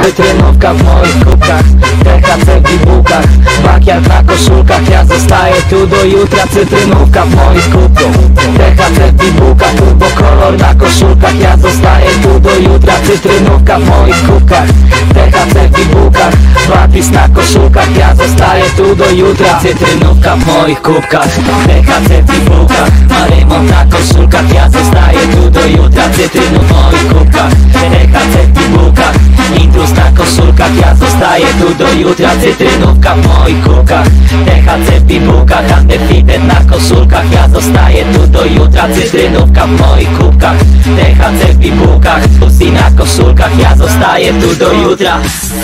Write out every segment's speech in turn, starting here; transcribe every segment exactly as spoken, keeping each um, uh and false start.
Cytrynówka w moich kubkach, T H C w bibułkach, bakiak na koszulkach. Ja zostaję tu do jutra. Cytrynówka w moich kubkach, T H C w bibułkach, turbo kolor na koszulkach. Ja zostaję tu do jutra. Cytrynówka w moich kubkach, T H C w bibułkach, napis na koszulkach. Ja zostaję tu do jutra. Cytrynówka w moich kubkach, T H C w bibułkach, marymon na koszulkach. Ja zostaję tu do jutra. Cytrynów w moich kubkach, T H C w bibułkach, intrus na koszulkach. Ja zostaję tu do jutra. Cytrynówka w moich kubkach, T H C w bibułkach, undefeated na koszulkach. Ja zostaję tu do jutra. Cytrynówka w moich kubkach, T H C w bibułkach, pussy na koszulkach. Ja zostaję tu do jutra.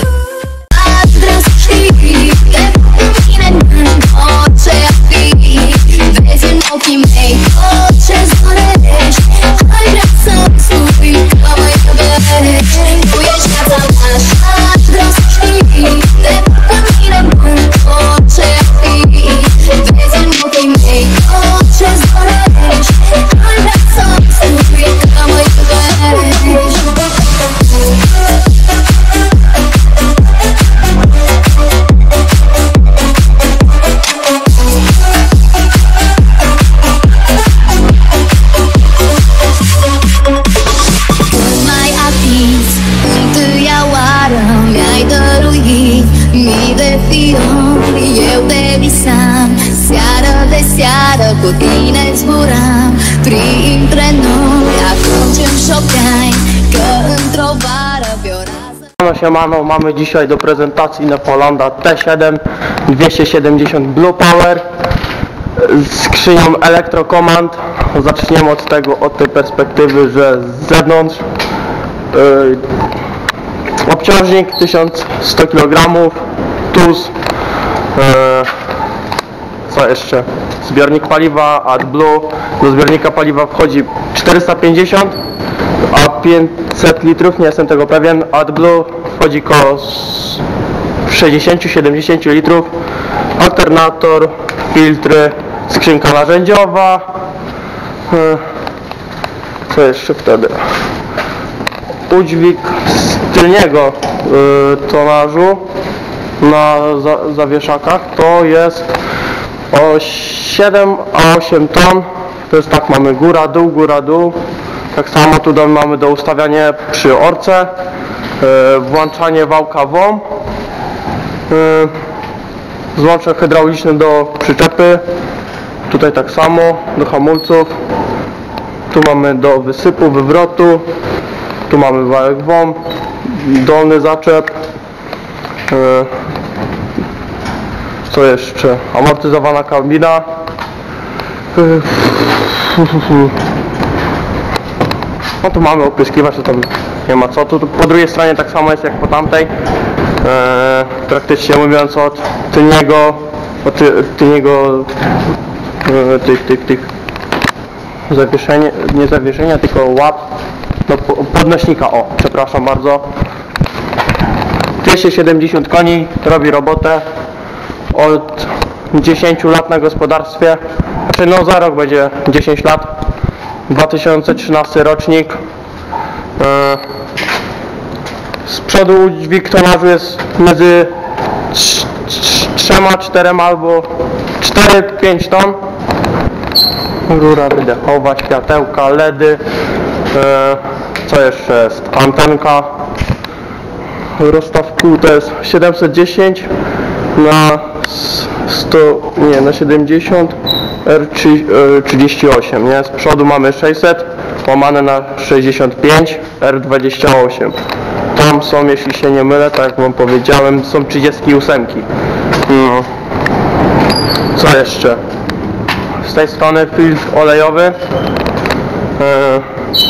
Godină zburam printre noi, ajungem șopiai că într-o vară pe o rază. Siemano, mamy dzisiaj do prezentacji Nepolanda T siedem dwieście siedemdziesiąt Blue Power z skrzynią Electrocommand. Zaczniemy od tego, od tej perspektywy, że z zewnątrz yy, obciążnik tysiąc sto kilogramów, T U Z, yy, co jeszcze? Zbiornik paliwa AdBlue. Do zbiornika paliwa wchodzi czterysta pięćdziesiąt, a pięćset litrów, nie jestem tego pewien. AdBlue wchodzi koło sześćdziesiąt siedemdziesiąt litrów. Alternator, filtry, skrzynka narzędziowa. Co jeszcze wtedy? Udźwig z tylniego tonażu na za zawieszakach to jest o siedem a osiem ton. To jest tak, mamy góra, dół, góra, dół. Tak samo tutaj mamy do ustawiania przy orce, yy, włączanie wałka W O M, yy, złącze hydrauliczne do przyczepy. Tutaj tak samo do hamulców. Tu mamy do wysypu, wywrotu. Tu mamy wałek W O M, dolny zaczep. Yy, Co jeszcze? Amortyzowana kabina. No tu mamy opryskiwacz, to tam nie ma co. Tu po drugiej stronie tak samo jest jak po tamtej. Eee, praktycznie mówiąc od tylniego, od ty, tylniego e, tych, tych, tych zawieszenia, nie zawieszenia, tylko łap, no podnośnika, o, przepraszam bardzo. dwieście siedemdziesiąt koni, robi robotę. Od dziesięciu lat na gospodarstwie, znaczy no za rok będzie dziesięć lat, dwa tysiące trzynasty rocznik. Z przodu udźwig tonażu jest między trzema, czterema albo cztery pięć ton. Rura wydechowa, światełka, ledy. Co jeszcze jest? Antenka. Rozstaw kół to jest siedemset dziesięć na sto, nie, na siedemdziesiąt, R trzydzieści osiem, nie? Z przodu mamy sześćset, łamane na sześćdziesiąt pięć, R dwadzieścia osiem. Tam są, jeśli się nie mylę, tak jak wam powiedziałem, są trzydzieści osiem. No. Co jeszcze? Z tej strony filtr olejowy. E,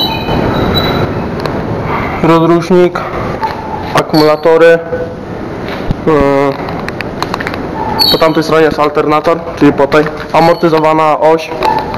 rozrusznik, akumulatory. E, Po tamtej stronie jest alternator, czyli po tej amortyzowana oś.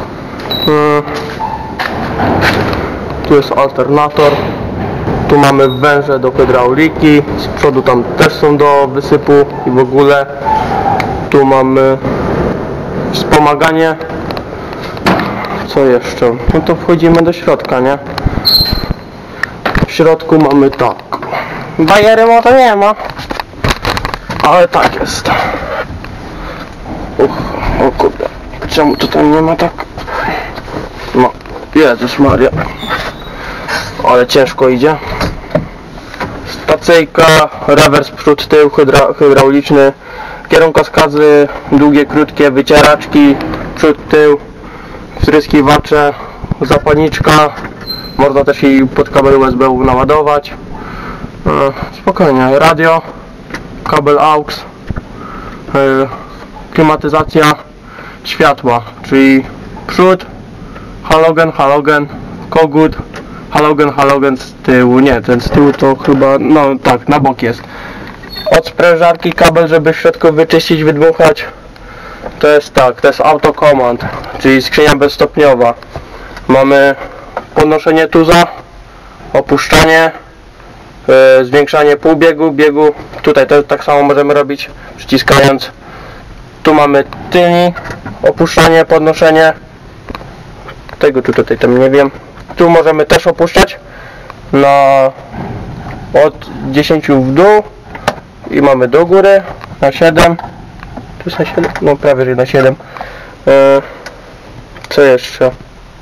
Tu jest alternator. Tu mamy węże do hydrauliki. Z przodu tam też są do wysypu i w ogóle. Tu mamy wspomaganie. Co jeszcze? No to wchodzimy do środka, nie? W środku mamy tak. Bajery moto nie ma. Ale tak jest. Uch, o kurde. Czemu tutaj nie ma tak? No, Jezus Maria. Ale ciężko idzie. Stacyjka, rewers przód, tył, hydra, hydrauliczny. Kierunkowskazy, długie, krótkie, wycieraczki, przód, tył, wtryskiwacze, zapalniczka. Można też i pod kabel U S B naładować. Spokojnie, radio, kabel A U X, klimatyzacja, światła, czyli przód, halogen, halogen, kogut, halogen, halogen z tyłu, nie, ten z tyłu to chyba, no tak, na bok jest. Od sprężarki kabel, żeby w środku wyczyścić, wydmuchać, to jest tak, to jest autocommand, czyli skrzynia bezstopniowa. Mamy podnoszenie tuza, opuszczanie, yy, zwiększanie półbiegu, biegu, tutaj to tak samo możemy robić przyciskając. Tu mamy tylni, opuszczanie, podnoszenie, tego tu tutaj tam nie wiem. Tu możemy też opuszczać na od dziesięciu w dół i mamy do góry na siedem. Tu jest na siedem? No prawie że na siedem. Yy, co jeszcze?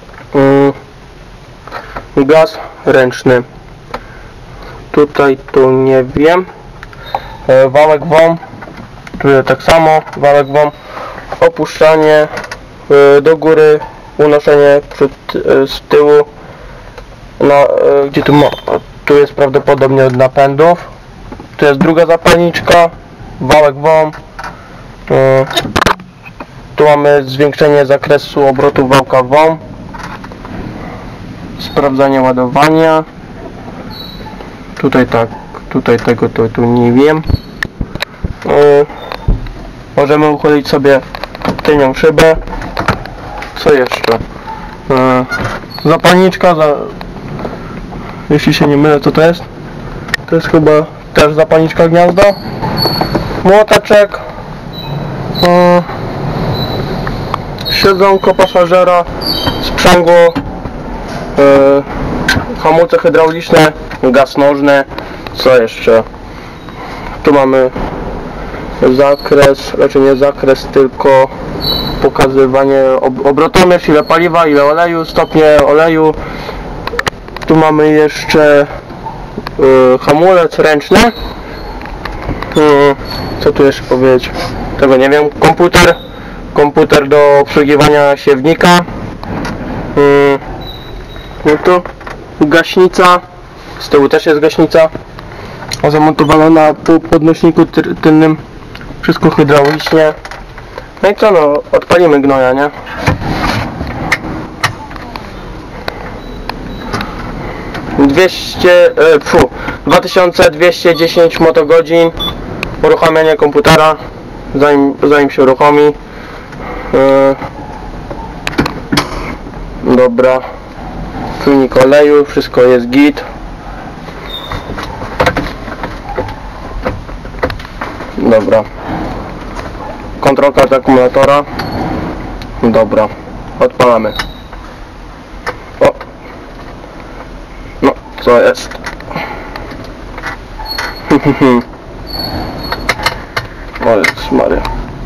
Yy, gaz ręczny. Tutaj tu nie wiem. Yy, wałek W O M. Tu tak samo. Wałek W O M. Opuszczanie yy, do góry. Unoszenie przód, yy, z tyłu. Na, yy, gdzie tu ma? Tu jest prawdopodobnie od napędów. Tu jest druga zapalniczka. Wałek W O M. Yy, tu mamy zwiększenie zakresu obrotu wałka W O M. Sprawdzanie ładowania. Tutaj tak, tutaj tego to tu nie wiem. Yy, możemy uchylić sobie tylnią szybę. Co jeszcze? Yy, zapalniczka, za, jeśli się nie mylę, co to jest? To jest chyba też zapalniczka gniazda. Młoteczek. Yy, siedzonko pasażera, sprzęgło, yy, hamulce hydrauliczne, gaz nożny, co jeszcze? Tu mamy zakres, raczej nie zakres, tylko pokazywanie ob obrotomierz, ile paliwa, ile oleju, stopnie oleju. Tu mamy jeszcze yy, hamulec ręczny. Yy, co tu jeszcze powiedzieć? Tego nie wiem. Komputer. Komputer do obsługiwania siewnika. Yy, no tu gaśnica. Z tyłu też jest gaśnica. Zamontowana na podnośniku tylnym. Wszystko hydraulicznie. No i co, no, odpalimy gnoja, nie? dwieście, e, fu, dwa tysiące dwieście dziesięć motogodzin. Uruchamianie komputera, zanim, zanim się uruchomi. E, dobra. Czujnik oleju, wszystko jest git. Dobra. Kontrolka z akumulatora. Dobra. Odpalamy. O. No, co jest? O Jezus Maria.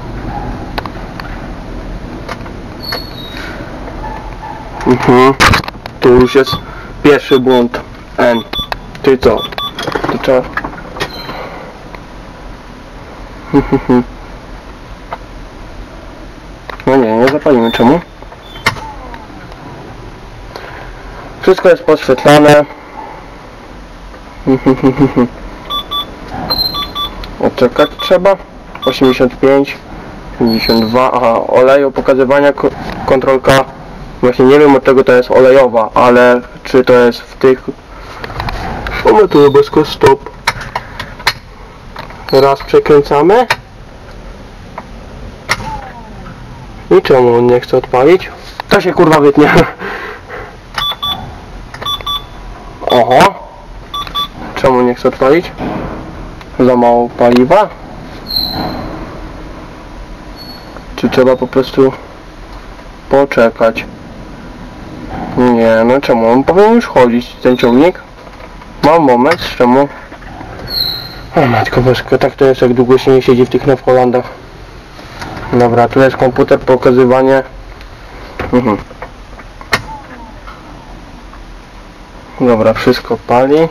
Mhm. Tu już jest pierwszy błąd. N. Czyli co? To trzeba... No nie, nie zapalimy. Czemu? Wszystko jest podświetlane. Odczekać trzeba. osiemdziesiąt pięć, osiemdziesiąt dwa. Aha, oleju pokazywania, kontrolka. Właśnie nie wiem, od czego to jest olejowa, ale czy to jest w tych... Mamy tu bez stop. Raz przekręcamy. I czemu on nie chce odpalić? To się kurwa wytnie. Oho. Czemu nie chce odpalić? Za mało paliwa? Czy trzeba po prostu poczekać? Nie, no czemu? On powinien już chodzić, ten ciągnik. Mam moment, czemu O matko bożko, tak to jest, jak długo się nie siedzi w tych New Hollandach. Dobra, tu jest komputer, pokazywanie. Mhm. Dobra, wszystko pali.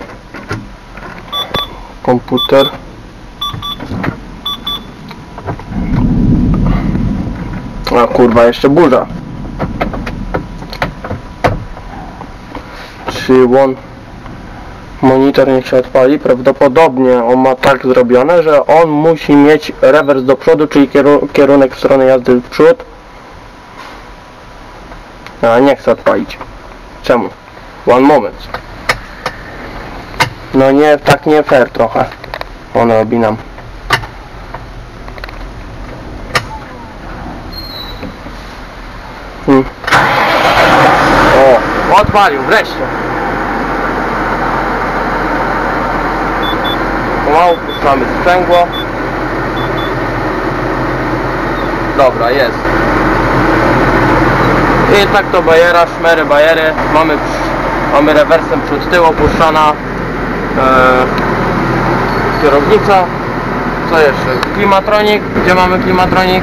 Komputer. A kurwa, jeszcze burza. Czy on monitor niech się odpali? Prawdopodobnie on ma tak zrobione, że on musi mieć rewers do przodu, czyli kieru kierunek w stronę jazdy w przód. A nie chcę odpalić. Czemu? One moment. No nie, tak nie fair trochę. On robi nam. Hmm. O, odpalił, wreszcie. Pomału puszczamy sprzęgło. Dobra, jest. I tak to bajera, szmery, bajery. Mamy, mamy rewersem przód tył opuszczana. Eee, kierownica. Co jeszcze? Klimatronik. Gdzie mamy klimatronik?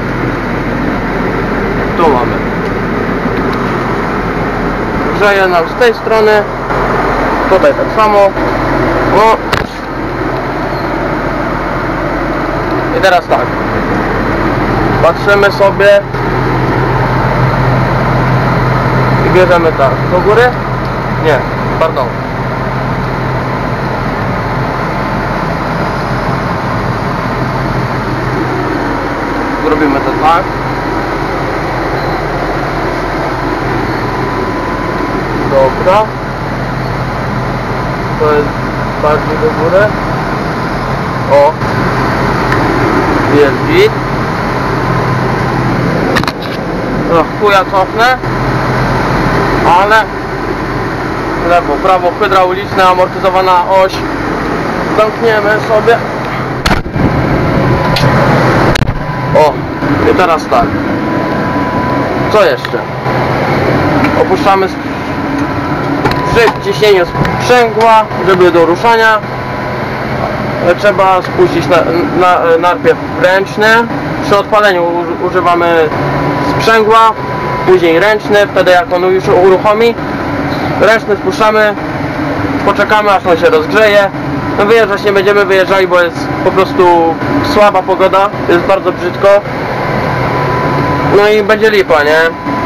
Tu mamy. Grzeje nam z tej strony. Tutaj tak samo. No. I teraz tak. Patrzymy sobie. I bierzemy tak. Do góry? Nie, pardon. Zrobimy to tak. Dobra. To jest bardziej do góry. O. Jest git. No, chuja cofnę. Ale lewo, prawo, hydrauliczne, amortyzowana oś. Zamkniemy sobie. O, i teraz tak. Co jeszcze? Opuszczamy przy ciśnieniu sprzęgła, żeby do ruszania trzeba spuścić na, na, najpierw ręczny. Przy odpaleniu używamy sprzęgła, później ręczny, wtedy jak on już uruchomi, ręczny spuszczamy, poczekamy aż on się rozgrzeje. No wyjeżdżać nie będziemy wyjeżdżali, bo jest po prostu słaba pogoda, jest bardzo brzydko. No i będzie lipa, nie?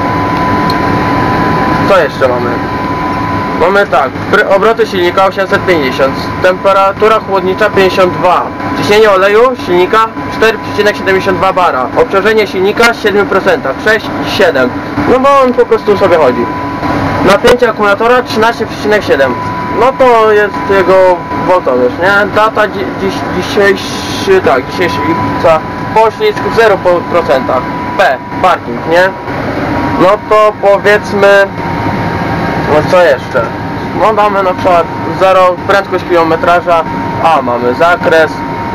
Co jeszcze mamy? Mamy tak, obroty silnika osiemset pięćdziesiąt, temperatura chłodnicza pięćdziesiąt dwa, ciśnienie oleju silnika cztery przecinek siedemdziesiąt dwa bara, obciążenie silnika siedem procent, sześć i siedem, no bo on po prostu sobie chodzi. Napięcie akumulatora trzynaście przecinek siedem, no to jest jego woltowiesz, nie? Data dzi dziś, dzisiejszy, tak, dzisiejszy lipca, poślizg zero procent, P, parking, nie? No to powiedzmy, no co jeszcze? No damy na przykład zero, prędkość kilometraża, a mamy zakres.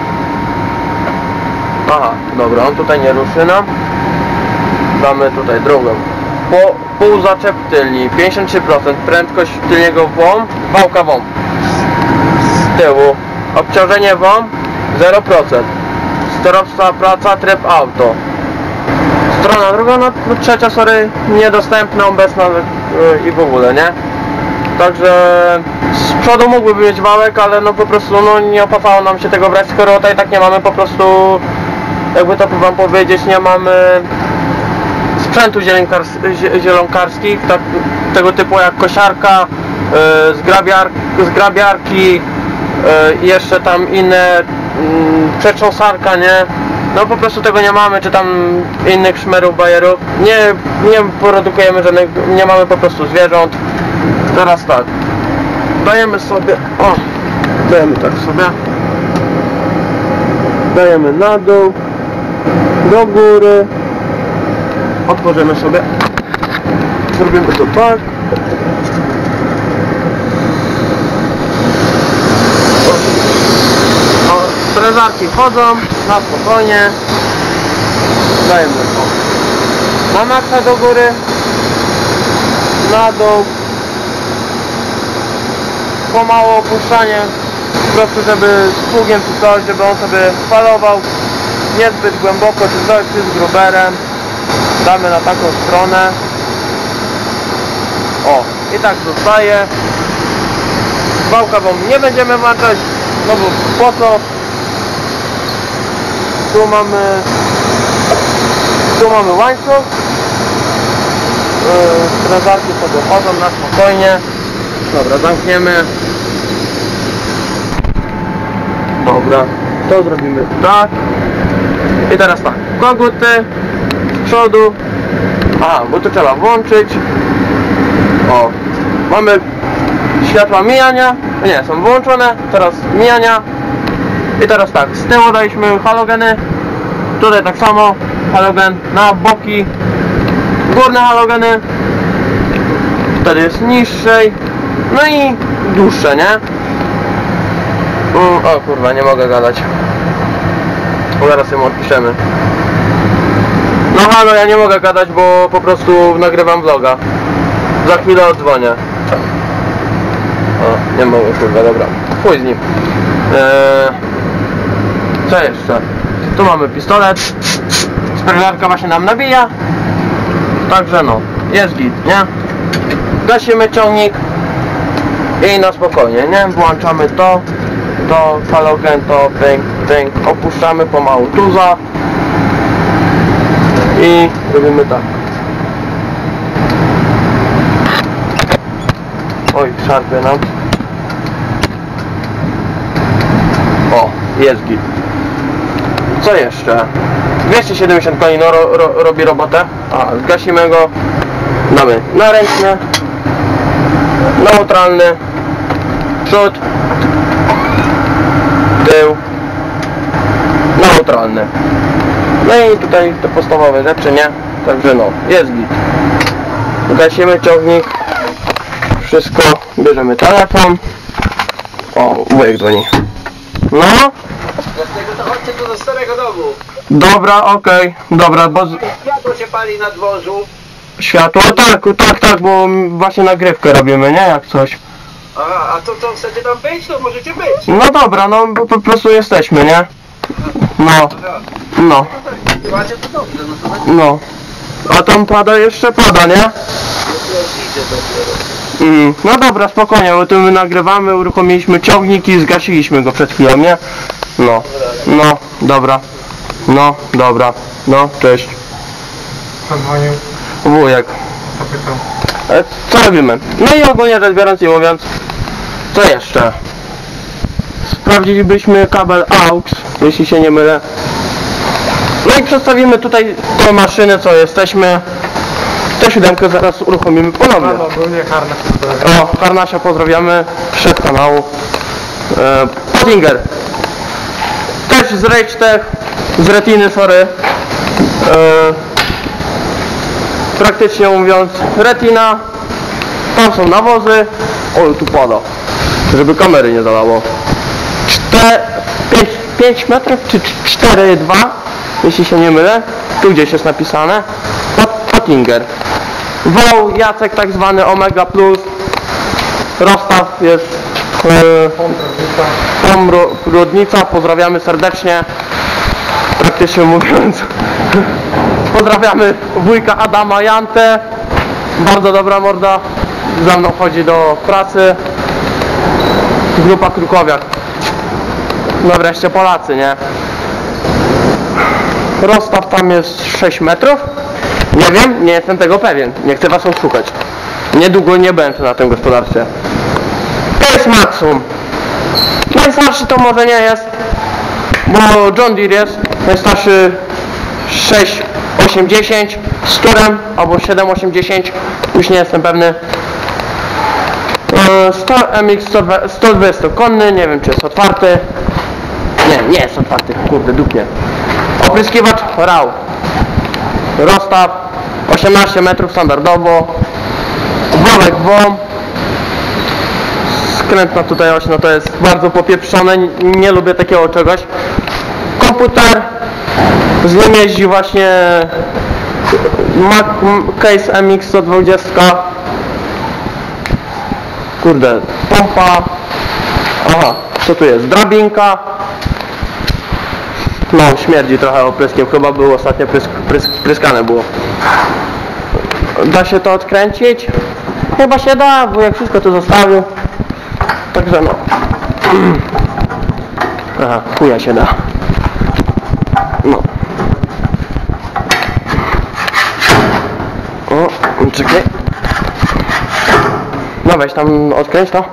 Aha, dobra, on tutaj nie ruszy nam. Damy tutaj drugą. Po, pół zaczep tylni, pięćdziesiąt trzy procent, prędkość tylniego WOM, wałka WOM z tyłu, obciążenie WOM zero procent, sterowca praca, tryb auto. Strona druga, no, no trzecia, sorry, niedostępna, obecna yy, i w ogóle, nie? Także z przodu mógłby mieć wałek, ale no po prostu no, nie opłacało nam się tego brać, skoro tutaj tak nie mamy po prostu, jakby to wam powiedzieć, nie mamy sprzętu zielonkarskich, tak, tego typu jak kosiarka, yy, zgrabiar, zgrabiarki, yy, jeszcze tam inne, yy, przetrząsarka, nie? No po prostu tego nie mamy, czy tam innych szmerów, bajerów. Nie, nie produkujemy żadnych, nie mamy po prostu zwierząt. Teraz tak. Dajemy sobie, o, dajemy tak sobie. Dajemy na dół, do góry. Otworzymy sobie. Zrobimy to tak. Sprężarki wchodzą na spokojnie. Dajemy to na maksa do góry, na dół, pomału opuszczanie prostu żeby z pługiem czy coś, żeby on sobie falował niezbyt głęboko, czy coś, czy z gruberem. Damy na taką stronę. O, i tak zostaje. Wałka wam nie będziemy włączać, no bo po co? Tu mamy tu mamy łańcuch. Yy, Strażarki sobie chodzą na spokojnie. Dobra, zamkniemy. Dobra, to zrobimy tak. I teraz tak, koguty przodu. Aha, bo to trzeba włączyć. O, mamy światła mijania. Nie, są włączone. Teraz mijania. I teraz tak, z tyłu daliśmy halogeny. Tutaj tak samo halogen na boki. Górne halogeny. Wtedy jest niższej. No i dłuższe, nie? O kurwa, nie mogę gadać. Zaraz ją odpiszemy. No halo, ja nie mogę gadać, bo po prostu nagrywam vloga. Za chwilę oddzwonię. O, nie mogę, kurwa, dobra. Chuj z nim. Eee, co jeszcze? Tu mamy pistolet. Sprężarka właśnie nam nabija. Także no, jest git, nie? Gasimy ciągnik i na spokojnie, nie? Włączamy to, to halogen, to pęk, pęk, opuszczamy pomału tuza i robimy tak. Oj, szarpie nam. O, jest git. Co jeszcze? dwieście siedemdziesiąt koni no, ro, ro, robi robotę. A, zgasimy go. Damy na ręczny, neutralny, przód, tył, neutralny. No i tutaj te podstawowe rzeczy, nie? Także no, jest git. Gasimy ciągnik. Wszystko, bierzemy telefon. O, wujek dzwoni. No? Dlatego to chodźcie tu do starego domu. Dobra, okej, okay, dobra, bo... Światło się pali na dworzu. Światło? Tak, tak, tak, bo właśnie nagrywkę robimy, nie? Jak coś. A, a to, to chcecie tam być? To możecie być. No dobra, no bo po prostu jesteśmy, nie? No, no, Macie to dobrze, no to no. A tam pada jeszcze, pada, nie? idzie dopiero. Mm, no dobra, spokojnie, bo tu my nagrywamy, uruchomiliśmy ciągnik i zgasiliśmy go przed chwilą, nie? No, no, dobra. No, dobra, no, cześć. Zadzwonił, Wujek. zapytał. E, co robimy? No i ogólnie rzecz biorąc i mówiąc, co jeszcze? Sprawdzilibyśmy kabel A U X, jeśli się nie mylę. No i przedstawimy tutaj tę maszynę, co jesteśmy. Tę siódemkę zaraz uruchomimy ponownie. No, ogólnie Harnaś pozdrawiam. O, Harnasia pozdrawiamy, szef kanału. E, Pottinger. Też z Rage Tech, z Retiny, sorry. E, praktycznie mówiąc, Retina. Tam są nawozy. O, tu pada. Żeby kamery nie zalało. pięć metrów czy cztery dwa, jeśli się nie mylę. Tu gdzieś jest napisane. Pottinger. Woł Jacek, tak zwany Omega Plus. Rozstaw jest e, Rudnica. Pozdrawiamy serdecznie. Praktycznie mówiąc. Pozdrawiamy wujka Adama Jantę. Bardzo dobra morda. Za mną chodzi do pracy. Grupa Krukowiak. No wreszcie Polacy, nie? Rozstaw tam jest sześć metrów. Nie wiem, nie jestem tego pewien. Nie chcę was oszukać. Niedługo nie będę na tym gospodarstwie. To jest Maxum. Najstarszy to może nie jest, bo John Deere jest. Najstarszy sześć osiem dziesięć z turem, albo siedem osiem dziesięć. Już nie jestem pewny. sto M X sto dwadzieścia konny, nie wiem czy jest otwarty. Nie, nie jest otwarty, kurde, dupnie. Opryskiwacz R A W. Rozstaw osiemnaście metrów standardowo. Wałek W O M. Skrętna tutaj oś, no to jest bardzo popieprzone, nie, nie lubię takiego czegoś. Komputer. Z nim jeździ właśnie Mac Case M X sto dwadzieścia. Kurde, pompa. Aha, co tu jest? Drabinka. No, śmierdzi trochę opryskiem, chyba było ostatnio prysk, prysk, pryskane było. Da się to odkręcić? Chyba się da, bo jak wszystko to zostawił. Także no. Aha, chuja się da. No. O, czekaj. No weź tam odkręć to.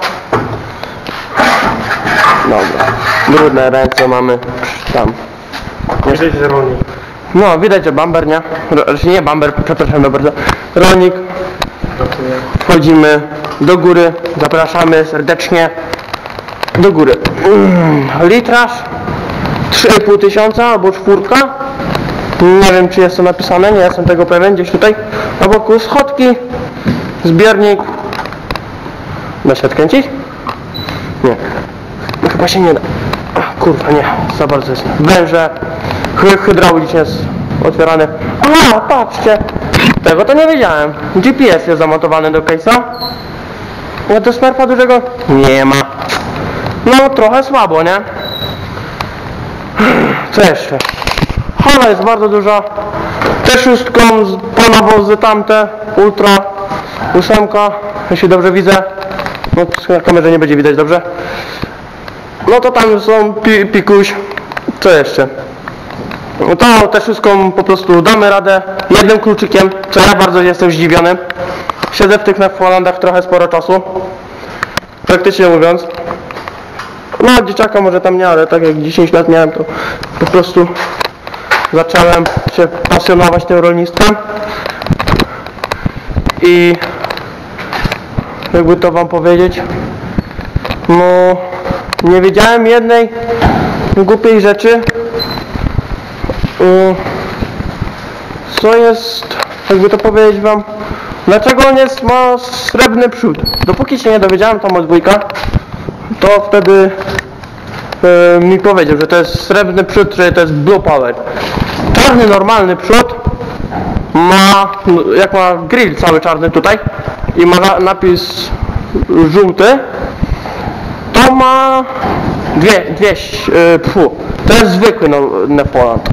Dobra. Brudne ręce mamy tam. Widać, że rolnik. No, widać, że bamber, nie? Znaczy nie bamber, przepraszam bardzo. Rolnik. Wchodzimy do góry. Zapraszamy serdecznie do góry. Mm, litraż trzy i pół tysiąca albo czwórka. Nie wiem, czy jest to napisane, nie jestem tego pewien. Gdzieś tutaj na boku schodki, zbiornik. Da się odkręcić? Nie. No, chyba się nie da. Ach, kurwa, nie, za bardzo jest. Węże, hy hydraulicznie jest otwierany. A, patrzcie! Tego to nie wiedziałem. G P S jest zamontowany do case'a. A do smerfa dużego? Nie ma. No, trochę słabo, nie? Co jeszcze? Hala jest bardzo duża. Te szóstką, ponawozy tamte, ultra, ósemka, jeśli dobrze widzę. No, na kamerze nie będzie widać dobrze. No to tam są pi pikuś. Co jeszcze? No to te wszystko po prostu damy radę jednym kluczykiem, co ja bardzo jestem zdziwiony. Siedzę w tych Nefolandach trochę sporo czasu. Praktycznie mówiąc. No dzieciaka może tam nie, ale tak jak dziesięć lat miałem, to po prostu zacząłem się pasjonować tym rolnictwem. I jakby to wam powiedzieć, no nie wiedziałem jednej głupiej rzeczy, co jest, jakby to powiedzieć wam, dlaczego on jest, ma srebrny przód. Dopóki się nie dowiedziałem tam od wujka, to wtedy e, mi powiedział, że to jest srebrny przód, że to jest Blue Power. Czarny, normalny przód ma, jak ma grill cały czarny tutaj i ma na, napis żółty, to ma dwie, dwie, e, pfu, to jest zwykły no, Nefoland.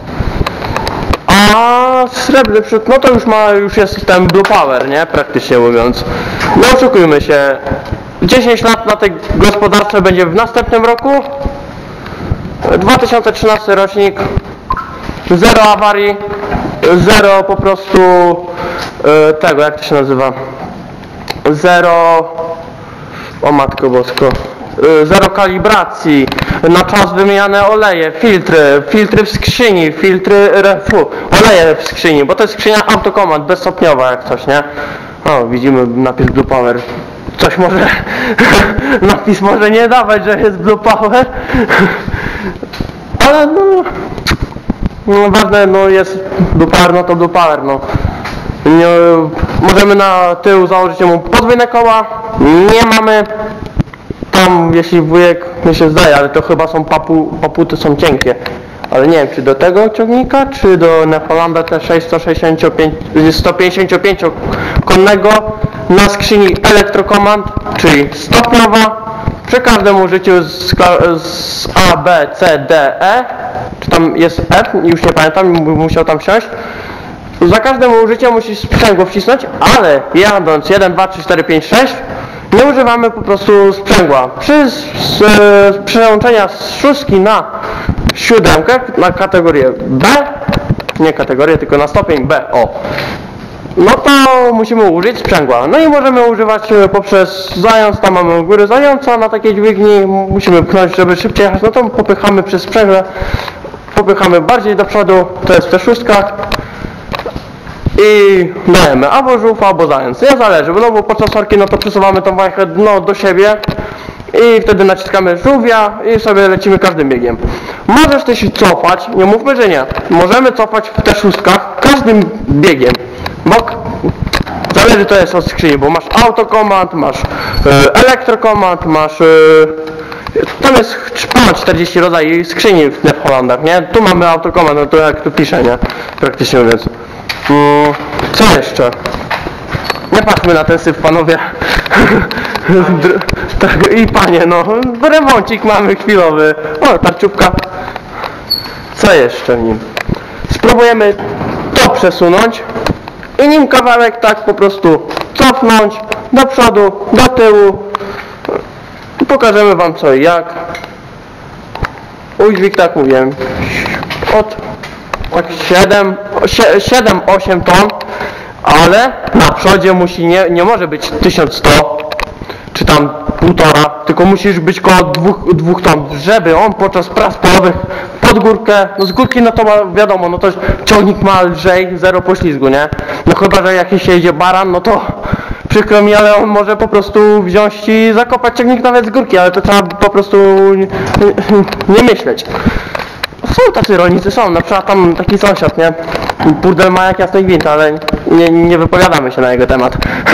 A srebrny przód, no to już ma, już jest ten Blue Power, nie? Praktycznie mówiąc. Nie oszukujmy się. dziesięć lat na tej gospodarce będzie w następnym roku. dwa tysiące trzynasty rocznik. Zero awarii. Zero po prostu e, tego, jak to się nazywa? Zero... O matko bosko. Zero kalibracji, na czas wymieniane oleje, filtry, filtry w skrzyni, filtry, fu, oleje w skrzyni, bo to jest skrzynia autokomand, bezstopniowa jak coś, nie? O, widzimy napis Blue Power. Coś może, napis może nie dawać, że jest Blue Power, ale no, no ważne, no jest Blue Power, no to Blue Power, no. Nie, możemy na tył założyć mu podwójne koła, nie mamy. Tam, jeśli wujek mi się zdaje, ale to chyba są papu, paputy są cienkie. Ale nie wiem, czy do tego ciągnika, czy do Nefolanda T sześć sto pięćdziesiąt pięć konnego na skrzyni elektrokomand, czyli stopniowa. Przy każdym użyciu z, z A, B, C, D, E, czy tam jest F, już nie pamiętam, musiał tam wsiąść. Za każdym użyciem musisz sprzęgło wcisnąć, ale jadąc jeden, dwa, trzy, cztery, pięć, sześć nie używamy po prostu sprzęgła. Przy z, z, przełączenia z szóstki na siódemkę, na kategorię B, nie kategorię, tylko na stopień B, o, no to musimy użyć sprzęgła. No i możemy używać poprzez zając, tam mamy u góry zająca na takiej dźwigni, musimy pchnąć, żeby szybciej jechać, no to popychamy przez sprzęgło, popychamy bardziej do przodu, to jest w T sześć. I dajemy albo żółw, albo zając, nie zależy, no bo podczas orki no to przesuwamy tą wajchę no, do siebie i wtedy naciskamy żółwia i sobie lecimy każdym biegiem. Możesz też cofać, nie mówmy, że nie, możemy cofać w T sześć każdym biegiem, bo zależy to jest od skrzyni, bo masz autokomand, masz e, elektrokomand, masz e, tam jest ponad czterdzieści rodzajów skrzyni w Nefolandach, nie? Tu mamy autokomand, no to jak tu pisze, nie? Praktycznie mówiąc. Co jeszcze? Nie Nie patrzmy na ten syf, panowie. Dr- tak, i panie, no. Remoncik mamy chwilowy. O, tarczówka. Co jeszcze w nim? Spróbujemy to przesunąć i nim kawałek tak po prostu cofnąć do przodu, do tyłu i pokażemy wam co i jak. Udźwig, tak mówiłem, od tak siedem osiem ton, ale na przodzie musi nie, nie może być tysiąc sto czy tam półtora, tylko musisz być koło dwóch, dwóch ton, żeby on podczas prac polowych pod górkę, no z górki no to ma, wiadomo, no to ciągnik ma lżej, zero poślizgu, nie? No chyba, że jakiś jedzie baran, no to przykro mi, ale on może po prostu wziąć i zakopać ciągnik nawet z górki, ale to trzeba po prostu nie, nie myśleć. Są tacy rolnicy, są, na przykład tam taki sąsiad, nie? Purdel ma jak jasny gwint, ale nie, nie wypowiadamy się na jego temat.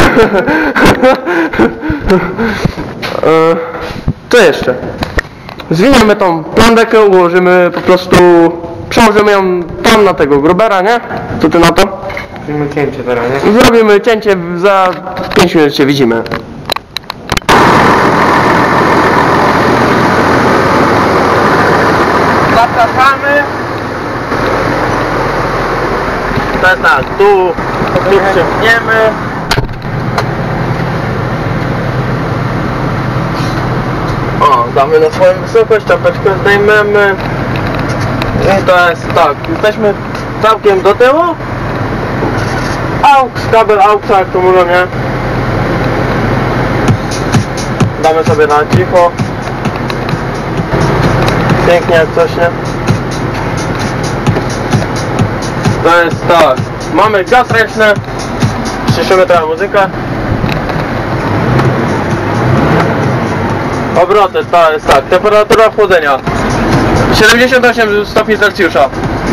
Co jeszcze? Zwiniemy tą plandekę, ułożymy po prostu, przełożymy ją tam na tego grubera, nie? Co ty na to? Zrobimy cięcie teraz, nie? Zrobimy cięcie, za pięć minut się widzimy. Zapraszamy. Tak, tak, tu, tu ciągniemy. O, damy na swoją wysokość, czapeczkę zdejmiemy. I to jest tak, jesteśmy całkiem do tyłu. Aux, kabel auxa, jak to mówią, nie? Damy sobie na cicho. Pięknie jak coś, nie? To jest tak, mamy gaz ręczny. Ściszymy trochę muzykę. Obroty, to jest tak, temperatura chłodzenia siedemdziesiąt osiem stopni Celsjusza.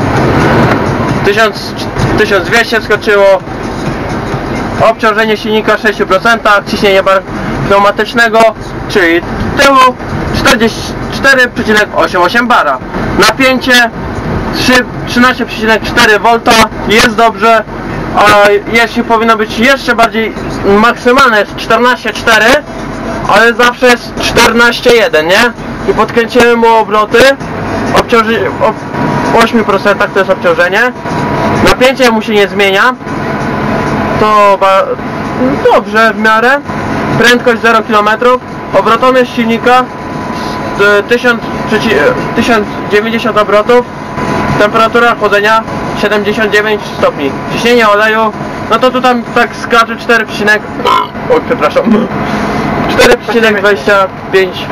tysiąc dwieście skoczyło. Obciążenie silnika sześć procent, ciśnienie pneumatycznego, czyli tyłu czterdzieści cztery przecinek osiemdziesiąt osiem bara. Napięcie trzynaście przecinek cztery wolta, jest dobrze, a jeśli powinno być jeszcze bardziej maksymalne jest czternaście przecinek cztery, ale zawsze jest czternaście przecinek jeden, nie? I podkręcimy mu obroty, obciążenie w osiem procent to jest obciążenie, napięcie mu się nie zmienia, to dobrze w miarę, prędkość zero kilometrów, obrotowność silnika tysiąc dziewięćdziesiąt obrotów, temperatura chłodzenia siedemdziesiąt dziewięć stopni, ciśnienie oleju, no to tu tam tak skacze cztery, oj przepraszam, cztery przecinek dwadzieścia pięć.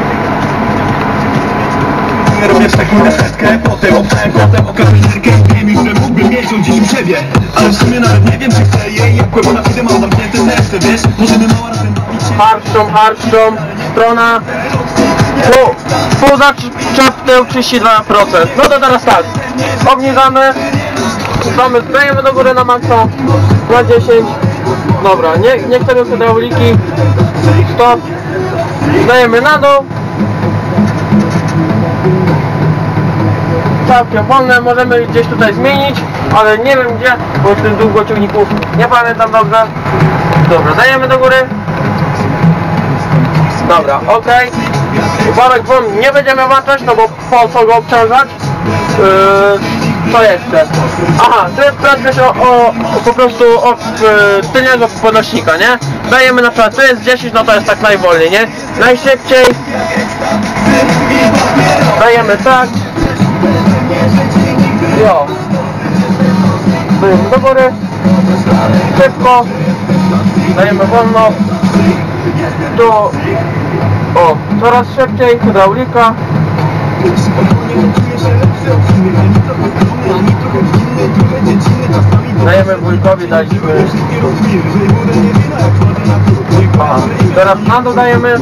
Robię taką setkę, potem obstałem, potem okażę, wiem już, że mógłbym mieć ją gdzieś u siebie. Ale w sumie nawet nie wiem, czy chcę jej, jak kłębo na chwilę mam zamknięte serce, wiesz? Możemy mała razem bawić się. Harszczą, harszczą, strona pół, pół zaczeptył trzydzieści dwa procent. No to teraz tak, obniżamy, damy, dajemy do góry na maksa, na dziesięć. Dobra, nie, nie chcemy hydrauliki, stop, dajemy na dół. Całkiem wolne, możemy gdzieś tutaj zmienić, ale nie wiem gdzie, bo w tym długociągniku nie pamiętam dobrze. Dobra, dajemy do góry. Dobra, ok. Uwagę, wam nie będziemy włączać, no bo po co go obciążać? Yy, co jeszcze? Aha, to jest prędkość o, o, po prostu od yy, tylnego podnośnika, nie? Dajemy na przykład, to jest dziesięć, no to jest tak najwolniej, nie? Najszybciej. Dajemy tak. Jo. Dajemy do góry. Szybko. Dajemy wolno. Tu. O, coraz szybciej. Hydraulika. Dajemy wujkowi, daliśmy. Aha. Teraz na dół dajemy.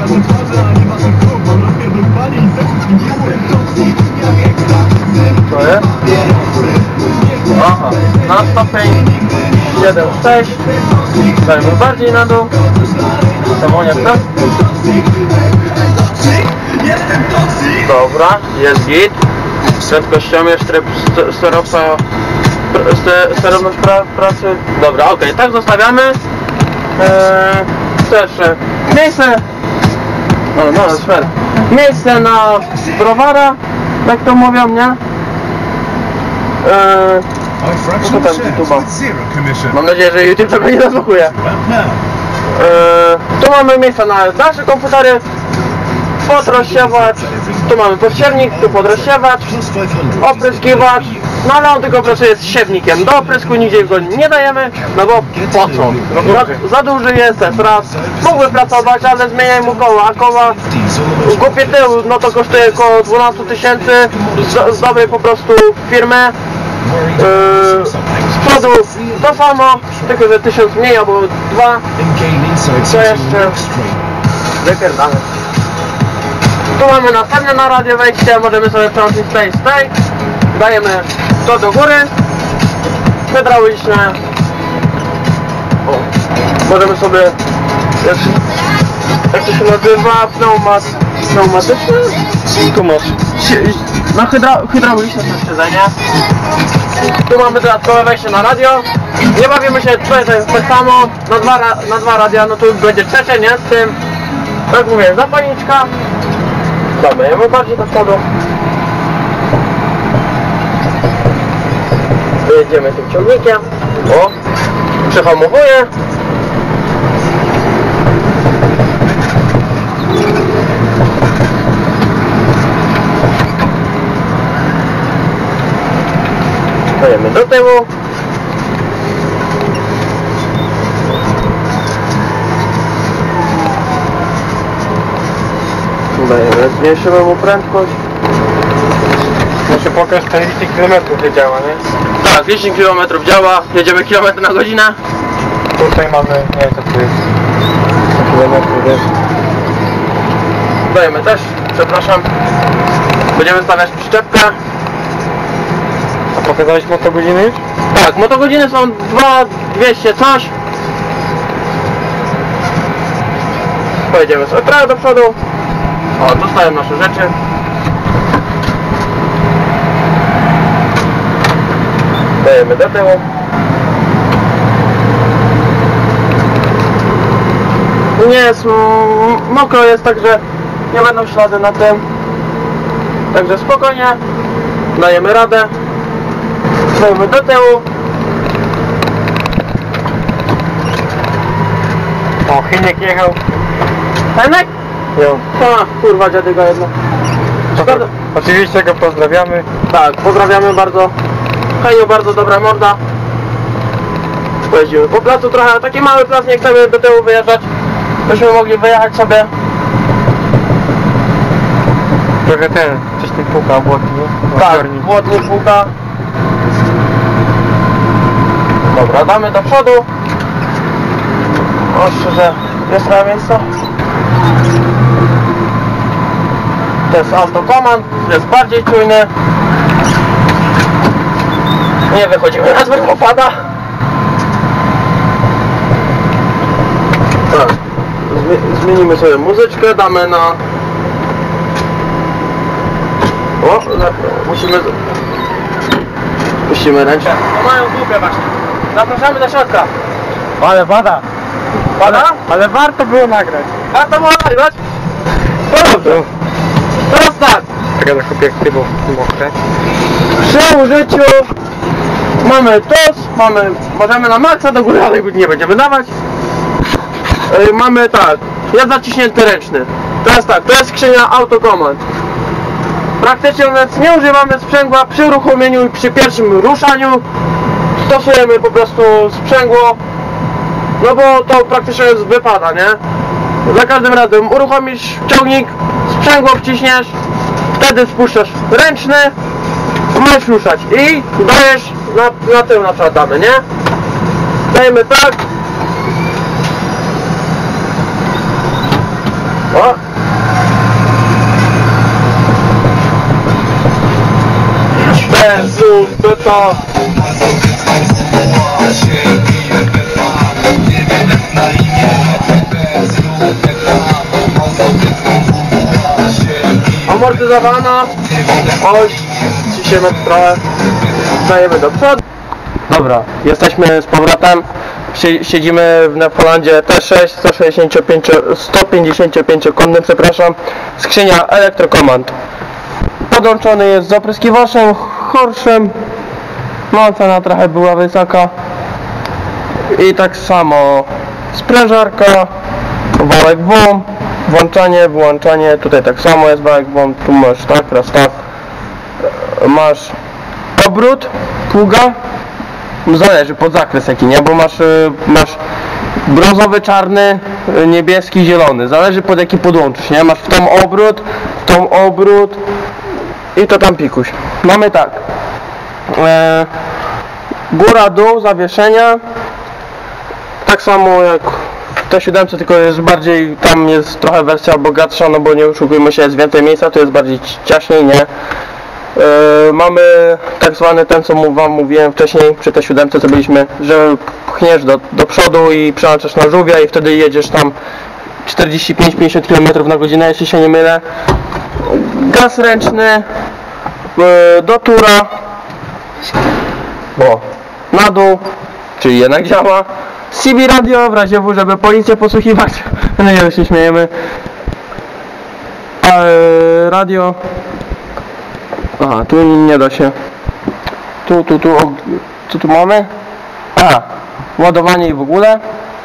Co jest? Aha, na stopień siedem sześć. Dajmy bardziej na dół. Samoniak, tak? Dobra, jest git. Prędkościomierz, tryb sterowca, sterowność pra, pracy. Dobra, ok, tak zostawiamy. Eee, też e, miejsce, no no super, miejsce na browara, jak to mówią, nie? Eee, co tam z YouTube'a? Mam nadzieję, że YouTube tego nie zablokuje. Eee, tu mamy miejsce na nasze komputery, podrozsiewacz, tu mamy podsiewnik, tu podrozsiewacz, opryskiwacz, no ale on tylko pracuje z siewnikiem, do oprysku nigdzie go nie dajemy, no bo po co? Za, za duży jest też raz, mógłby pracować, ale zmieniaj mu koła, a koła głupie tył, no to kosztuje około dwanaście tysięcy z, z dobrej po prostu firmy. Yy, z przodu to samo, tylko że tysiąc mniej albo dwa, co jeszcze wypierdamy. Tu mamy następne na radio wejście, możemy sobie przełączyć tej z tej, dajemy to do góry, hydrauliczne, o, możemy sobie, jak, jak to się nazywa, pneumat, pneumatyczne? Tu masz, no hydra, hydrauliczne siedzenie. Tu mamy dodatkowe wejście na radio, nie bawimy się, tutaj to jest tak samo, na dwa, na dwa radia, no tu będzie trzecie, nie, z tym, tak mówię, zapalniczka. Damy bardziej do przodu. Jedziemy tym ciągnikiem. O! Przehamowuję. Dajemy do tyłu. Dajemy, zmniejszymy mu prędkość. Muszę pokaż, ten licznik kilometrów nie działa, nie? Tak, licznik kilometrów działa, jedziemy kilometr na godzinę. Tutaj mamy, nie wiem co tu jest. Kilometrów, wiesz. Dajemy też, przepraszam. Będziemy stawiać przyczepkę. A pokazałeś motogodziny już? Tak, motogodziny są dwa dwieście coś. Pojedziemy sobie trochę do przodu. O, tu stają nasze rzeczy. Dajemy do tyłu. Nie jest mokro, jest tak, że nie będą ślady na tym. Także spokojnie. Dajemy radę. Dajemy do tyłu. O, Chyniek jechał. Henek? Jo. A, kurwa, dziadyga jedno. Szkoda. Oczywiście go pozdrawiamy. Tak, pozdrawiamy bardzo. Heniu, bardzo dobra morda. Pojeździmy po placu trochę, taki mały plac, nie chcemy do tyłu wyjeżdżać. Byśmy mogli wyjechać sobie. Trochę ten, coś tym puka, błotni, nie? Tak, błotnie puka. Dobra, damy do przodu. O, szczerze, jest trochę miejsca. To jest autokomand, jest bardziej czujny. Nie wychodzimy na zbyt opada. Tak. Zmienimy sobie muzyczkę, damy na... O, musimy... Puścimy ręce. No mają głupę właśnie. Zapraszamy do środka. Ale bada. Pada? Ale warto było nagrać. Warto było nagrać? To dobrze. Teraz tak. Czekaj, zakupię aktywą mokre. Przy użyciu mamy tos, mamy, możemy na maksa do góry, ale nie będziemy dawać. Yy, mamy tak, jest zaciśnięty ręczny. Teraz tak, to jest skrzynia autokomand. Praktycznie mówiąc nie używamy sprzęgła przy uruchomieniu i przy pierwszym ruszaniu. Stosujemy po prostu sprzęgło, no bo to praktycznie wypada, nie? Za każdym razem uruchomisz ciągnik, sprzęgło wciśniesz, wtedy spuszczasz ręczny, możesz ruszać i dajesz na, na tył na przykład damy, nie? Dajemy tak. O. Jezu, to to. Amortyzowana. Oj, ciśniemy trochę. Dajemy do przodu. Dobra, jesteśmy z powrotem. Sie siedzimy w Nefolandzie T sześć sto pięćdziesięciopięciokątnym, przepraszam. Skrzynia Electrocommand. Podłączony jest z opryskiwaczem, Horszem. No, cena trochę była wysoka. I tak samo sprężarka, wałek W O M, włączanie, wyłączanie, tutaj tak samo jest wałek W O M, tu masz tak, raz tak. Masz obrót, pługa, zależy pod zakres jaki, nie? Bo masz, masz brązowy, czarny, niebieski, zielony, zależy pod jaki podłączysz, nie? Masz w tą obrót, w tą obrót i to tam pikuś. Mamy tak, e, góra, dół, zawieszenia, tak samo jak w T siedem, tylko jest bardziej, tam jest trochę wersja bogatsza, no bo nie oszukujmy się, jest więcej miejsca, tu jest bardziej ciaśniej, nie? Yy, mamy tak zwany ten, co wam mówiłem wcześniej przy T siedem, co byliśmy, że pchniesz do, do przodu i przełączasz na żółwia i wtedy jedziesz tam czterdzieści pięć do pięćdziesięciu kilometrów na godzinę, jeśli się nie mylę. Gaz ręczny, yy, do tura, o, na dół, czyli jednak działa. C B radio w razie W, żeby policję posłuchiwać. No nie, się śmiejemy. A, yy, radio. Aha, tu nie da się. Tu, tu, tu, o, co tu mamy? Aha, ładowanie i w ogóle.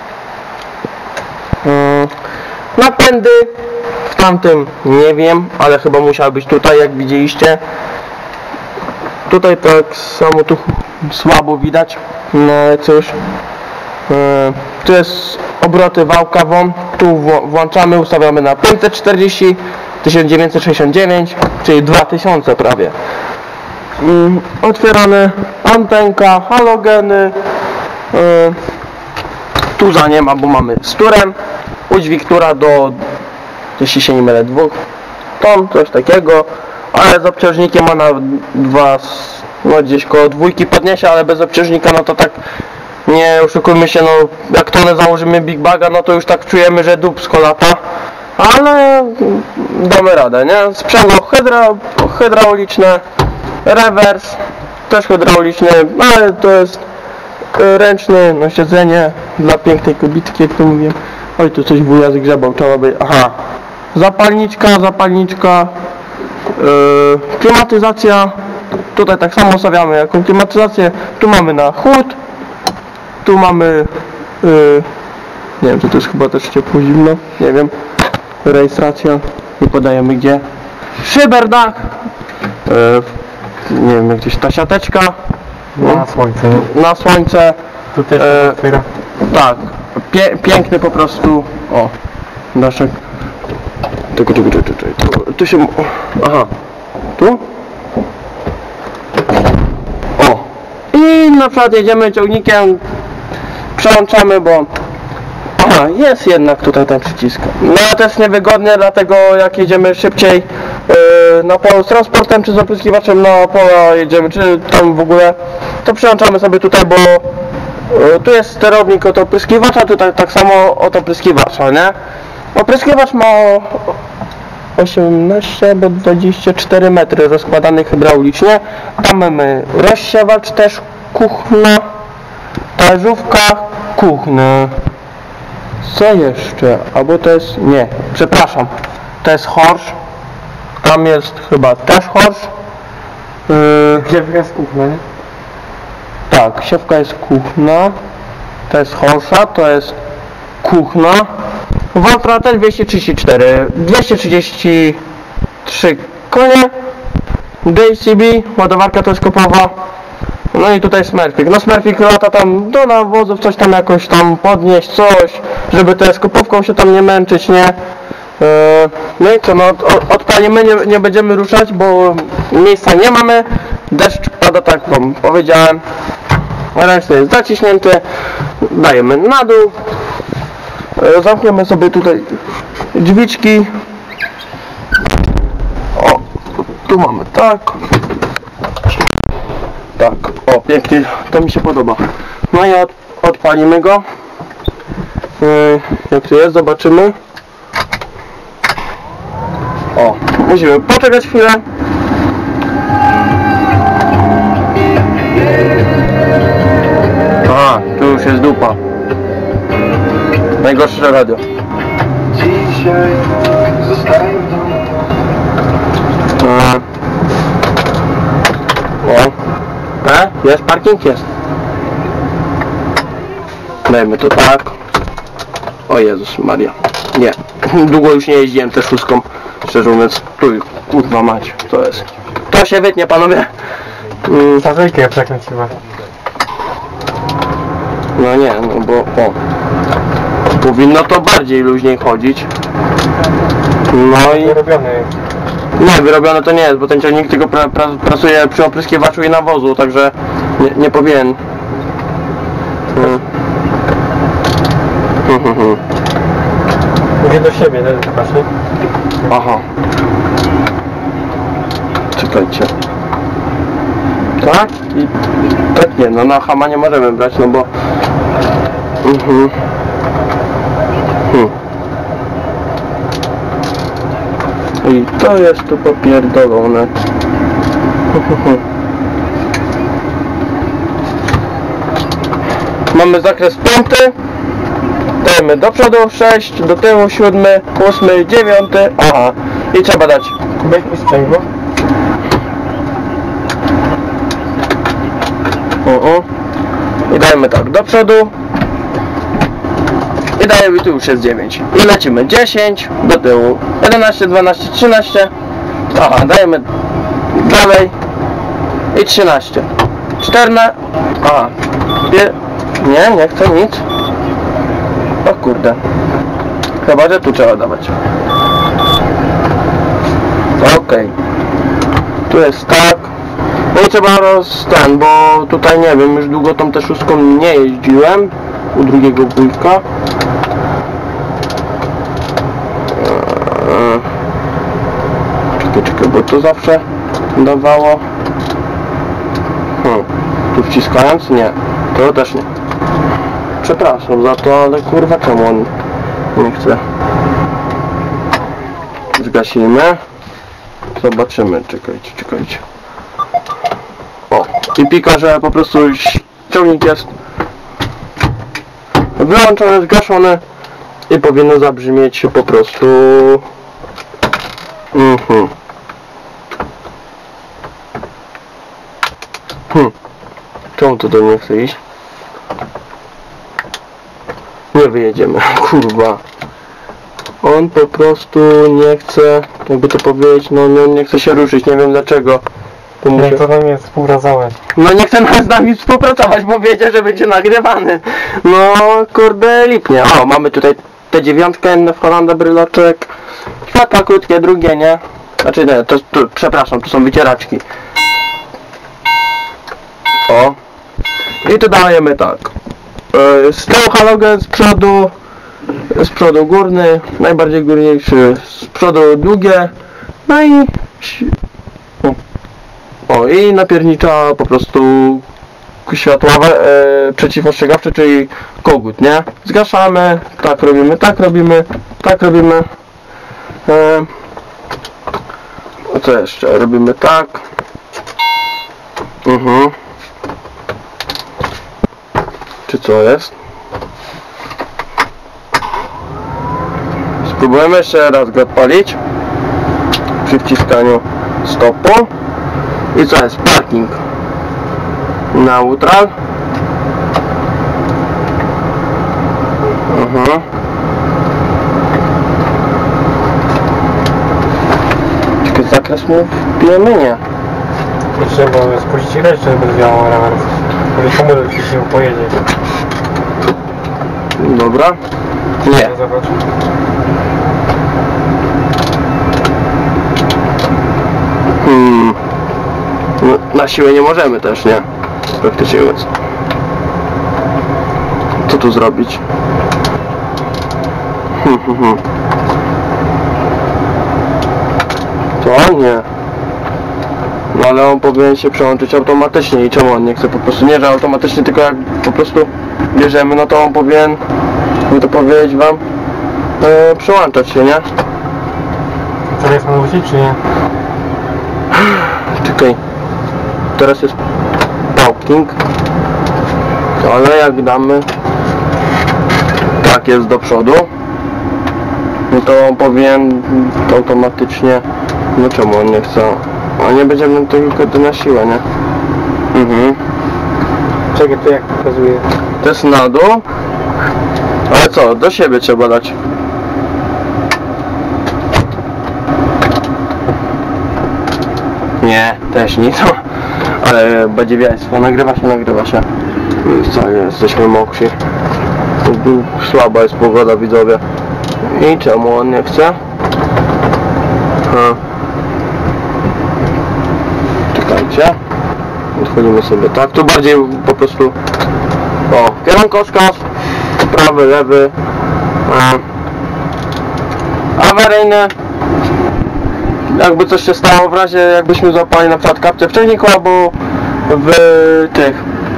Yy, napędy w tamtym nie wiem, ale chyba musiały być tutaj, jak widzieliście. Tutaj tak samo tu słabo widać, no ale cóż. Yy, tu jest obroty wałka W O M, tu włączamy, ustawiamy na pięćset czterdzieści, tysiąc dziewięćset sześćdziesiąt dziewięć, czyli dwa tysiące prawie. Yy, otwierane, antenka, halogeny, yy, tuza nie ma, bo mamy z turem, udźwig tura do, jeśli się nie mylę, dwóch ton, coś takiego, ale z obciążnikiem ma na dwa, no gdzieś koło dwójki podniesie, ale bez obciążnika, no to tak nie oszukujmy się, no jak tonę założymy Big Baga, no to już tak czujemy, że dupsko lata, ale damy radę, nie? Sprzęgło hydra, hydrauliczne, rewers, też hydrauliczny, ale to jest ręczny, no siedzenie dla pięknej kobitki, jak to mówię. Oj, tu coś wuja zgrzebał, trzeba by, aha, zapalniczka, zapalniczka, yy, klimatyzacja, tutaj tak samo stawiamy jaką klimatyzację, tu mamy na chłód, tu mamy, yy, nie wiem, czy to jest chyba też ciepło, zimno, nie wiem, rejestracja, nie podajemy gdzie, szyberdach, yy, nie wiem, gdzieś ta siateczka, Na słońce, nie? na słońce, Tu też e, otwiera. tak, pie, piękny po prostu, o, daszek, tylko czekaj, czekaj, czekaj, tu, tu się, aha, tu, o, i na przykład jedziemy ciągnikiem, przełączamy, bo, aha, jest jednak tutaj ten przycisk, no ale to jest niewygodnie, dlatego jak jedziemy szybciej yy, na polu z transportem, czy z opryskiwaczem na pola jedziemy, czy tam w ogóle, to przełączamy sobie tutaj, bo yy, tu jest sterownik od opryskiwacza, tutaj tak samo od opryskiwacza, nie? Opryskiwacz ma osiemnaście albo dwadzieścia cztery metry rozkładany hydraulicznie, tam mamy rozsiewacz też, kuchna, talerzówka, kuchna. Co jeszcze? Albo to jest, nie, przepraszam, to jest horsz, tam jest chyba też horsz. Yy, Siewka jest kuchna, nie? tak, siewka jest kuchna, to jest horsza, to jest kuchna. Wafra też dwieście trzydzieści cztery, dwieście trzydzieści trzy konie, D C B, ładowarka teleskopowa. No i tutaj Smurfik. No Smurfik lata tam do nawozów, coś tam jakoś tam podnieść, coś, żeby teleskopówką się tam nie męczyć, nie? Yy, no i co, no od, odpalimy, nie, nie będziemy ruszać, bo miejsca nie mamy. Deszcz pada, tak wam powiedziałem. Ręczny jest zaciśnięty. Dajemy na dół. Yy, zamkniemy sobie tutaj drzwiczki. O, tu mamy tak. Tak, o pięknie, to mi się podoba. No i od, odpalimy go. Yy, jak to jest, zobaczymy. O, musimy poczekać chwilę. A, tu już jest dupa. Najgorsze radio. Dzisiaj zostaję w domu. A. O. E? Jest parking? Jest. Dajmy to tak. O Jezus Maria. Nie. Długo już nie jeździłem też szóstką. Szczerze mówiąc. Tu, kurwa mać. Co jest? To się wytnie, panowie. Mm. Stacyjkę przekręciła. No nie, no bo o. Powinno to bardziej luźniej chodzić. No i... Wyrobiony jest. Nie, wyrobione to nie jest, bo ten ciągnik tylko pra, pra, pracuje przy opryskiwaczu i nawozu, także nie, nie powinien. Hmm. Hmm, hmm, hmm. Mówię do siebie, ten właśnie. Aha. Czekajcie. Tak? I tak nie, no na hama nie możemy brać, no bo... Mhm. Hmm. I to jest tu popierdolone. Mamy zakres piąty. Dajemy do przodu sześć, do tyłu siódmy, ósmy, dziewiąty. Aha. I trzeba dać. Kubek i sprzęgło. O, o. I dajemy tak do przodu. I dajemy, tu już jest dziewięć. I lecimy dziesięć do tyłu. jedenaście, dwanaście, trzynaście. Aha, dajemy dalej. I trzynaście. czternaście. Aha. Pie... Nie, nie chcę nic. O kurde. Chyba, że tu trzeba dawać. Okej. Okay. Tu jest tak. No i trzeba roz... ten, bo tutaj nie wiem, już długo tą też szóstką nie jeździłem. U drugiego wujka. Czekaj, czekaj, bo to zawsze dawało... Hmm. Tu wciskając? Nie. To też nie. Przepraszam za to, ale kurwa czemu on nie chce. Zgasimy. Zobaczymy. Czekajcie, czekajcie. O. I pika, że po prostu ciągnik jest wyłączony, zgaszony i powinno zabrzmieć po prostu... Mhm. Hmm. Czemu to do mnie chce iść? Nie wyjedziemy, kurwa. On po prostu nie chce, jakby to powiedzieć, no, no nie chce się ruszyć, nie wiem dlaczego. To Nie, muszę... to na mnie współpracować. No nie chce z nami współpracować, bo wiecie, że będzie nagrywany. No kurde lipnie. O, mamy tutaj tę dziewiątkę, w Holanda bryloczek. Światła krótkie, drugie nie. Znaczy nie, to, to przepraszam, to są wycieraczki. O. I tu dajemy tak. Z tyłu halogen, z przodu, z przodu górny, najbardziej górniejszy, z przodu długie, no i o, i napiernicza po prostu światła e, przeciwostrzegawcze, czyli kogut, nie? Zgaszamy, tak robimy, tak robimy, tak robimy. E, co jeszcze? Robimy tak. Mhm. Czy co jest? Spróbujemy jeszcze raz go odpalić przy wciskaniu stopu. I co jest? Parking. Neutral. Mhm. Czekaj, zakres mu wbijemy? Nie. Jeszcze, bo spuścić resztę, żeby zwiało rewers. Żeby komórek ci się pojedzie. Dobra. Nie. Zobacz. Hmm. No, na siłę nie możemy też, nie? Praktycznie mówiąc. Co tu zrobić? Hmm, hmm, hmm. To nie. No ale on powinien się przełączyć automatycznie i czemu on nie chce po prostu, nie, że automatycznie, tylko jak po prostu bierzemy, no to on powinien, by to powiedzieć wam, e, przełączać się, nie? Teraz mam wrócić, czy nie? Czekaj. Teraz jest parking. Ale jak damy... tak jest do przodu, no to on powinien automatycznie, no czemu on nie chce, a nie będziemy tylko na siłę, nie? Mhm. Czekaj, to jak pokazuje? To jest na dół, ale co, do siebie trzeba dać. Nie, też nic, ale badziewiaństwo, nagrywa się, nagrywa się. Co, jesteśmy mokrzy. Słaba jest pogoda, widzowie. I czemu on nie chce? Ha. Czekajcie. Odchodzimy sobie tak, tu bardziej po prostu, o, kierunkowskaz, prawy, lewy, a, awaryjny, jakby coś się stało w razie, jakbyśmy złapali na przykład kapcie w ciągniku albo w tych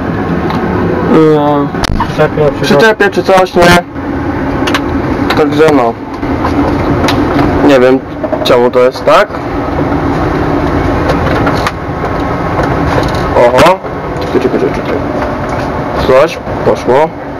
yy, przyczepie czy coś, nie? Także no, nie wiem czemu to jest tak. Oho, czekaj, czekaj, czekaj. Coś poszło.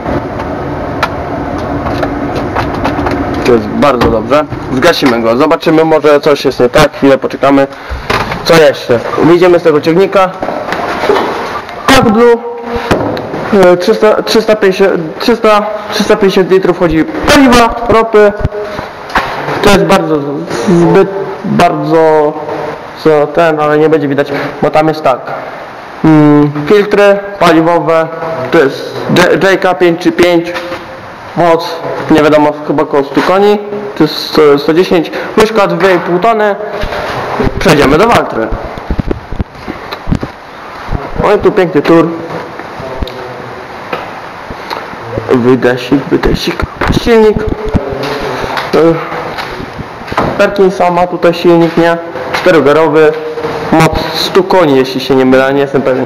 To jest bardzo dobrze. Zgasimy go, zobaczymy, może coś jest nie tak, chwilę poczekamy. Co jeszcze? Wyjdziemy z tego ciągnika. AdBlue trzysta, trzysta pięćdziesiąt, trzysta, trzysta pięćdziesiąt litrów chodzi paliwa, ropy. To jest bardzo zbyt bardzo co ten, ale nie będzie widać, bo tam jest tak. Hmm, filtry paliwowe, to jest J K pięć trzy pięć, moc nie wiadomo, chyba około stu koni, to jest sto dziesięć, łyżka dwie i pół tony. Przejdziemy do Valtry. No i tu piękny tur. Wydesik, wydesik, silnik. Perkinsa ma tutaj silnik, nie? czterogerowy, moc stu koni, jeśli się nie mylę, nie jestem pewien.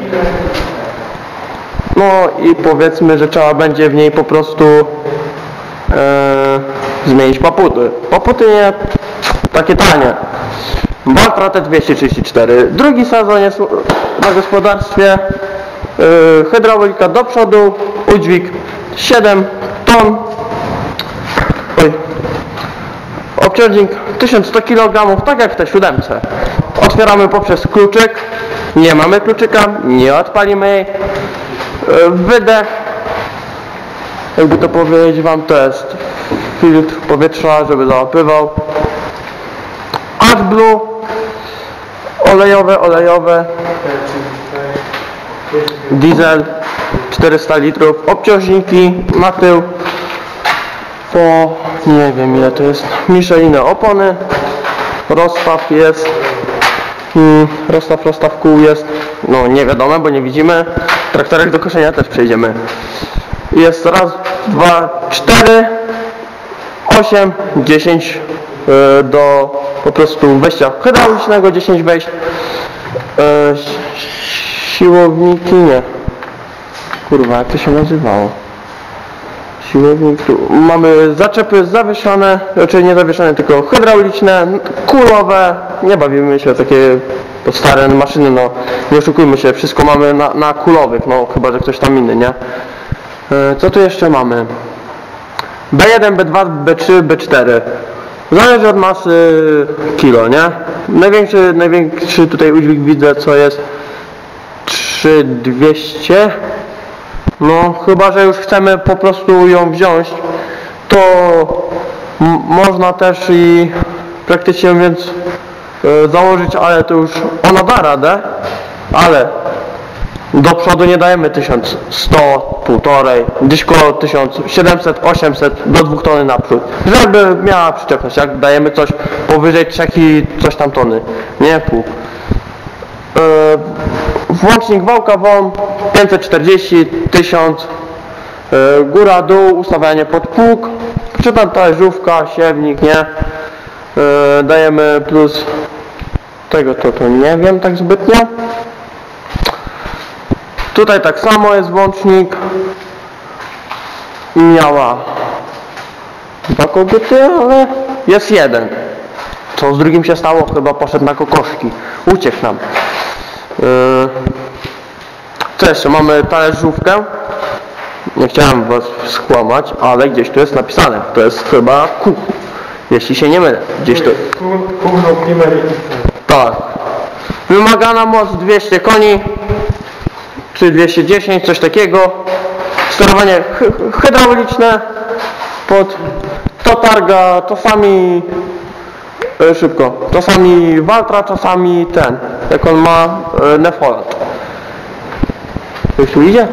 No i powiedzmy, że trzeba będzie w niej po prostu e, zmienić paputy. Paputy nie takie tanie. Valtra T dwieście trzydzieści cztery. Drugi sezon jest na gospodarstwie. E, hydraulika do przodu, udźwig siedem ton. Oj. Obciążnik tysiąc sto kilogramów, tak jak w tej siódemce. Otwieramy poprzez kluczyk. Nie mamy kluczyka, nie odpalimy jej. Wydech, jakby to powiedzieć wam, to jest filtr powietrza, żeby załapywał. AdBlue, olejowe, olejowe. Diesel, czterysta litrów. Obciążniki na tył. Po nie wiem ile to jest. Michelin opony. Rozstaw jest. Hmm, rozstaw, rozstaw kół jest. No nie wiadomo, bo nie widzimy. Traktorek do koszenia też przejdziemy. Jest raz, dwa, cztery, osiem, dziesięć yy, do po prostu wejścia hydraulicznego, dziesięć wejść. Yy, siłowniki nie. Kurwa, jak to się nazywało? Siłownik tu. Mamy zaczepy zawieszone, znaczy nie zawieszone, tylko hydrauliczne, kulowe. Nie bawimy się o takie stare maszyny, no nie oszukujmy się, wszystko mamy na, na kulowych, no chyba że ktoś tam inny, nie? E, co tu jeszcze mamy? B jeden, B dwa, B trzy, B cztery. Zależy od masy kilo, nie? Największy, największy tutaj udźwig widzę, co jest trzy tysiące dwieście. No chyba że już chcemy po prostu ją wziąć, to można też i praktycznie mówiąc e, założyć, ale to już ona da radę, ale do przodu nie dajemy tysiąc sto, półtorej, gdzieś koło tysiąc siedemset, osiemset do dwóch tony naprzód, żeby miała przyczepność. Jak dajemy coś powyżej trzech i coś tam tony, nie pół. E, włącznik wałka W O M pięćset czterdzieści, tysiąc, e, góra, dół, ustawianie pod pług, czy tam talerzówka, siewnik, nie? E, dajemy plus tego, to, to nie wiem tak zbytnio. Tutaj tak samo jest włącznik. Miała dwa koguty, ale jest jeden. Co z drugim się stało? Chyba poszedł na kokoszki. Uciekł nam. Yy. Co jeszcze? Mamy talerzówkę. Nie chciałem was skłamać, ale gdzieś tu jest napisane. To jest chyba Q. Jeśli się nie mylę. Gdzieś tu. Gówno, klimer i... Tak. Wymagana moc dwieście koni. Czy dwieście dziesięć, coś takiego. Sterowanie hy hydrauliczne. Pod to targa, czasami e, szybko. Czasami Valtra, czasami ten. Jak on ma e, Nefoland. Ktoś tu idzie?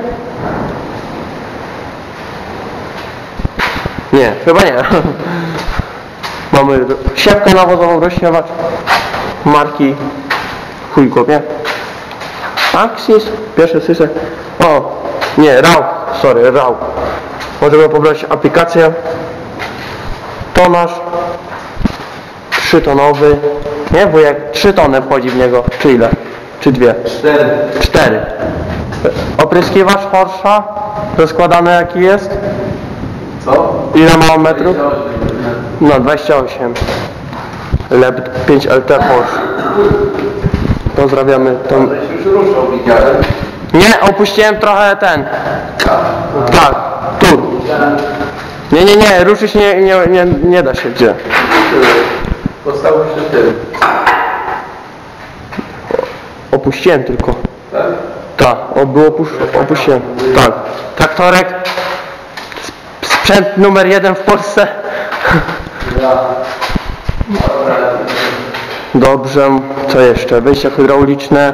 Nie, chyba nie. Mamy siewkę nawozową, rozsiewacz marki chuj kopie. Axis, pierwszy sysek. O, nie, Rauch, sorry, Rauch. Możemy pobrać aplikację. Tonaż trzytonowy. Nie, bo jak trzy tony wchodzi w niego, czy ile? Czy dwie? Cztery. Cztery. Opryskiwacz Porsche, rozkładany jaki jest? Co? Ile ma metrów? No, dwadzieścia osiem. Lep pięć L T Porsche. Pozdrawiamy tą... Już ruszał, widziałem. Nie, opuściłem trochę ten. Tak, tur. Nie, nie, nie, ruszyć nie, nie, nie, nie da się gdzie. Podstawowy się tym. Opuściłem tylko. Tak? Tak, o, było opusz opuściłem. Tak. Traktorek. Sprzęt numer jeden w Polsce. Dobrze, co jeszcze? Wejścia hydrauliczne.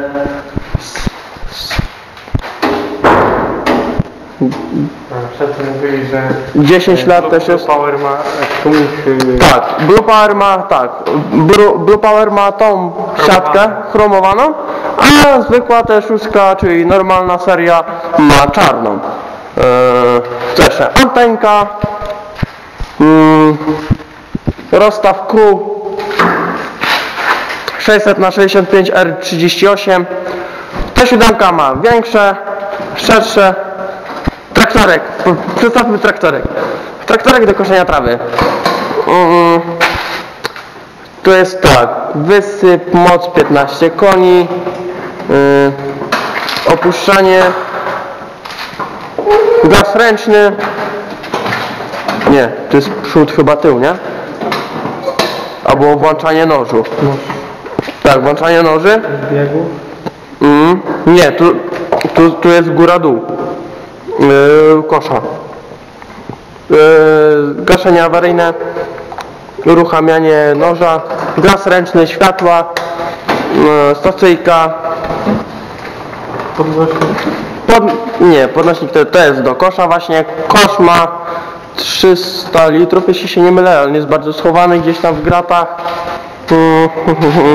Przedtem mówili, że... dziesięć lat też jest. Power ma tłumik... Tak, Blue Power ma, tak, Blue, Blue Power ma tą siatkę chromowaną, a zwykła te szóstka, czyli normalna seria ma czarną. Eee, co jeszcze? Antenka, mm, rozstaw Q sześćset na sześćdziesiąt pięć R trzydzieści osiem. Ta siódemka ma większe, szersze. Traktorek, przedstawmy traktorek. Traktorek do koszenia trawy. Mm. To jest tak, wysyp, moc piętnaście koni, yy, opuszczanie, gaz ręczny, nie, to jest przód chyba tył, nie? Albo włączanie nożu. Tak, włączanie noży. biegu. Mm. Nie, tu, tu, tu jest góra-dół. Yy, kosza. Yy, gaszenie awaryjne, uruchamianie noża, gaz ręczny, światła, yy, stacyjka. Podnośnik. Pod, nie, podnośnik to, to jest do kosza właśnie. Kosz ma trzysta litrów, jeśli się nie mylę, on jest bardzo schowany gdzieś tam w gratach. Yy,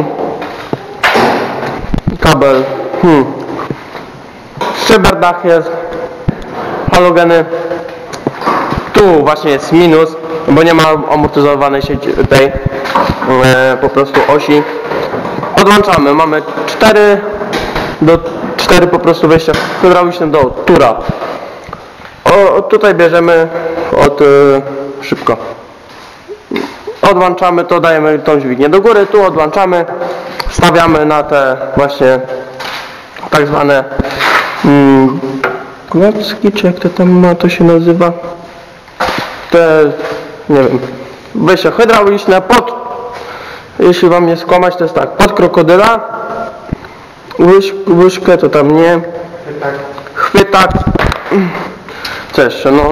kabel. Hmm. Szyberdach jest. Halogeny. Tu właśnie jest minus, bo nie ma amortyzowanej sieci tej e, po prostu osi. Odłączamy. Mamy cztery do cztery po prostu wejścia hydrauliczne do tura. O, tutaj bierzemy od e, szybko. Odłączamy to, dajemy tą dźwignię do góry, tu odłączamy, stawiamy na te właśnie tak zwane mm, klocki, czy jak to tam ma, to się nazywa, te, nie wiem, wejścia hydrauliczne pod, jeśli wam nie skłamać, to jest tak, pod krokodyla, łyż, łyżkę to tam nie, chwytak, co jeszcze, no,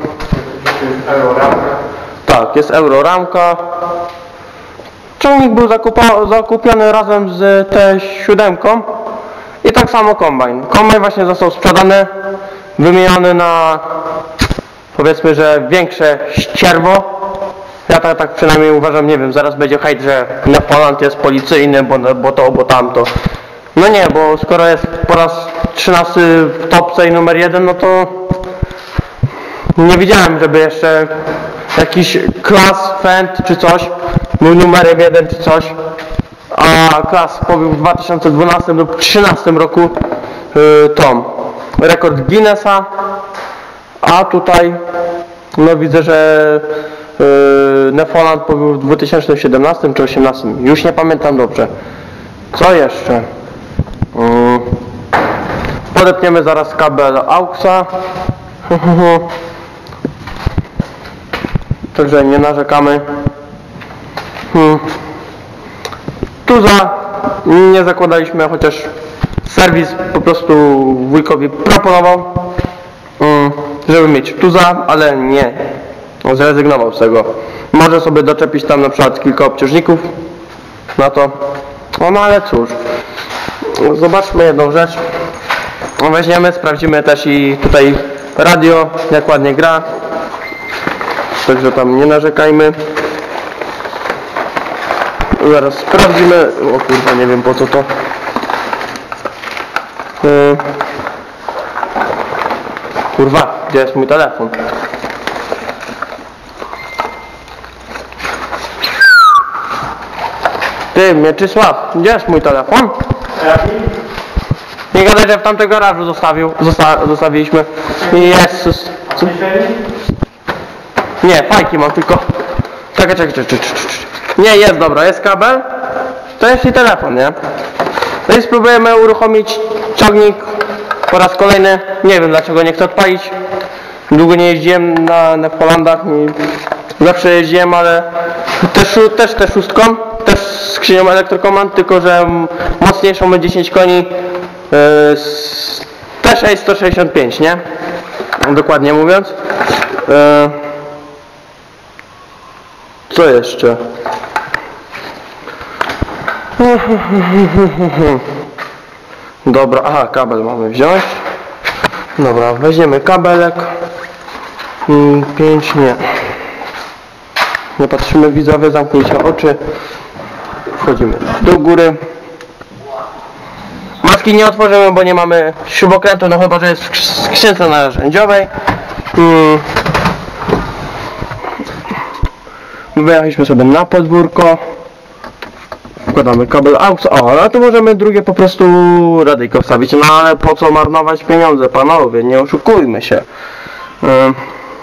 tak, jest euro ramka, ciągnik był zakupa, zakupiony razem z T siedem i tak samo kombajn. Kombajn właśnie został sprzedany, wymieniony na, powiedzmy, że większe ścierwo. Ja tak, tak przynajmniej uważam, nie wiem, zaraz będzie hejt, że Nefoland jest policyjny, bo, bo to, bo tamto. No nie, bo skoro jest po raz trzynasty w topce i numer jeden, no to nie widziałem, żeby jeszcze jakiś klas, Fendt czy coś był numerem jeden czy coś. A klas pobił w dwa tysiące dwunastym lub dwa tysiące trzynastym roku yy, Tom. Rekord Guinnessa. A tutaj no widzę, że yy, Nefoland pobił w dwa tysiące siedemnastym czy dwa tysiące osiemnastym. Już nie pamiętam dobrze. Co jeszcze? Yy, podepniemy zaraz kabel auxa Także nie narzekamy. Hmm. Tuza nie zakładaliśmy, chociaż serwis po prostu wujkowi proponował, hmm, żeby mieć tuza, ale nie, zrezygnował z tego. Może sobie doczepić tam na przykład kilka obciążników na to, no, no ale cóż, zobaczmy jedną rzecz. Weźmiemy, sprawdzimy też i tutaj radio, jak ładnie gra, także tam nie narzekajmy. Zaraz sprawdzimy. O kurwa, nie wiem po co to. Yy. Kurwa, gdzie jest mój telefon? Ty, Mieczysław, gdzie jest mój telefon? Nie gadaj, że w tamtym garażu zostawił, zosta zostawiliśmy. Jezus. Co? Nie, fajki mam tylko. Czekaj, czekaj, czekaj, czekaj. Nie, jest dobra, jest kabel. To jest i telefon, nie? No i spróbujemy uruchomić ciągnik po raz kolejny. Nie wiem dlaczego nie chcę odpalić. Długo nie jeździłem na, na Polandach. Zawsze jeździłem, ale też, też te szóstką. Też z skrzynią elektrokomand, tylko że mocniejszą ma dziesięć koni. Yy, T sześć sto sześćdziesiąt pięć, nie? Dokładnie mówiąc. Yy, co jeszcze? Dobra, aha, kabel mamy wziąć. Dobra, weźmiemy kabelek. pięć, nie. Nie patrzymy, widzowie, zamknijcie oczy. Wchodzimy do góry. Maski nie otworzymy, bo nie mamy śrubokrętu, no chyba że jest w skrzynce narzędziowej. Hmm. Wyjechaliśmy sobie na podwórko. Wkładamy kabel aux. O, ale tu możemy drugie po prostu radyjko wstawić. No ale po co marnować pieniądze, panowie? Nie oszukujmy się. Hmm.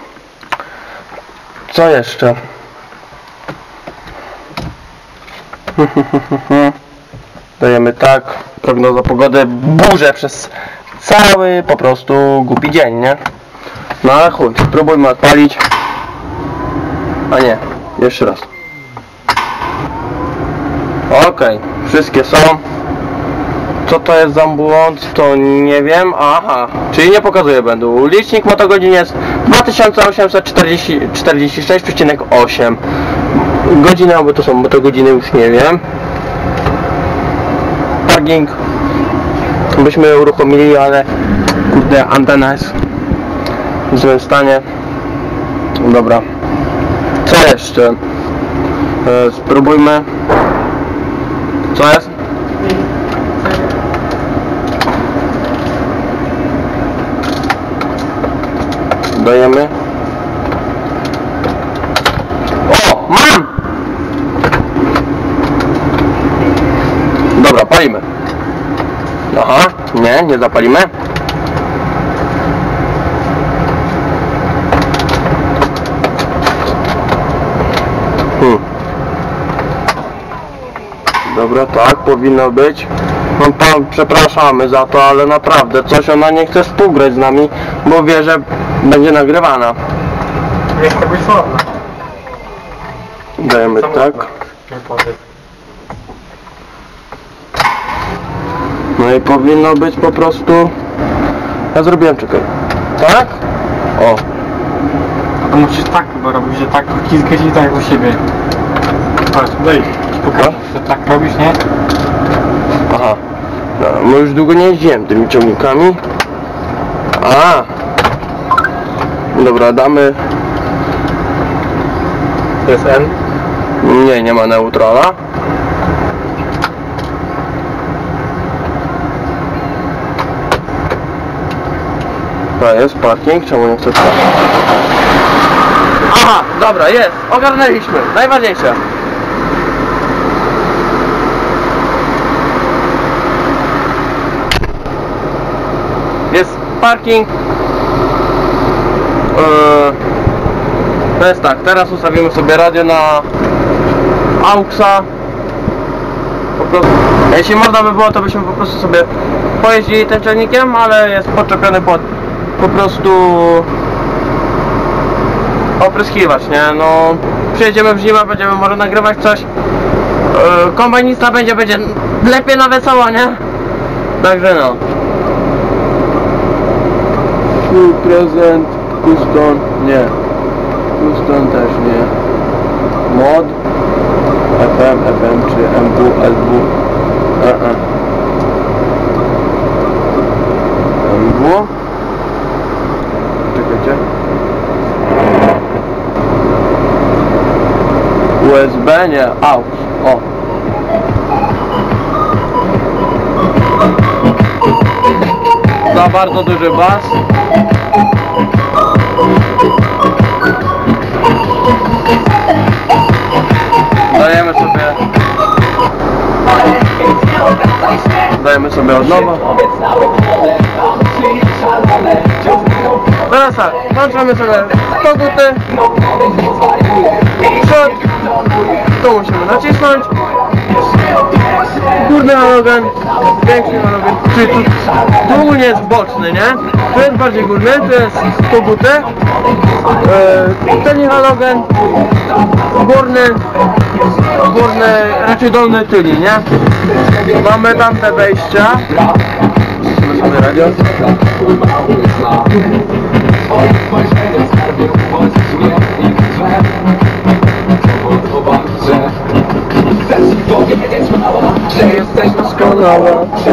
Co jeszcze? Dajemy tak. Prognoza pogody. Burze przez cały po prostu głupi dzień, nie? No ale chuj, spróbujmy odpalić. A nie, jeszcze raz. Okej, okay, wszystkie są. Co to jest za błąd, to nie wiem. Aha, czyli nie pokazuje błędu. Licznik motogodzin jest dwa tysiące osiemset czterdzieści sześć przecinek osiem. Godziny, albo to są motogodziny, już nie wiem. Parking byśmy uruchomili, ale kurde, antena jest w złym stanie. Dobra. Co jeszcze? E, spróbujmy. Co jest? Dajemy. O! Mam! Dobra, palimy. Aha, nie, nie zapalimy. Hmm. Dobra, tak powinno być. No pan, przepraszamy za to, ale naprawdę coś ona nie chce współgrać z nami, bo wie, że będzie nagrywana. Nie chce być sławna. Dajemy tak. No i powinno być po prostu. Ja zrobiłem, czekaj. Tak? O. To musisz tak chyba robić, że tak kiskać i tak u siebie. Patrz, daj, pokaż, że tak robisz, nie? Aha. No, no już długo nie jeździłem tymi ciągnikami. A. Dobra, damy. To jest N. Nie, nie ma neutrala. To jest parking, czemu nie chcę? Aha, dobra, jest, ogarnęliśmy, najważniejsze. Jest parking. Yy, to jest tak, teraz ustawimy sobie radio na auxa. Po prostu, jeśli można by było, to byśmy po prostu sobie pojeździli tym ciągnikiem, ale jest podczepiony pod po prostu opryskiwacz, nie? No, przyjedziemy w zimę, będziemy może nagrywać coś. Yy, kombajnista będzie, będzie lepiej na wesoło, nie? Także no. Full prezent, custom, nie. Custom też nie. Mod, F M, F M czy M W, L W. E -e. M W. Czekajcie. U S B, nie, aux, o. Za bardzo duży bas. Dajemy sobie Dajemy sobie od nowa. Teraz tak, włączamy sobie koguty. Przód. Tu musimy nacisnąć. Górny halogen, większy halogen, czyli tu, tu ogólnie jest boczny, nie? Tu jest bardziej górny, tu jest koguty. Yy, tylny halogen, górny, górny, raczej dolny tyli, nie? Mamy tam te wejścia. Mamy sobie radio. Jesteś doskonała,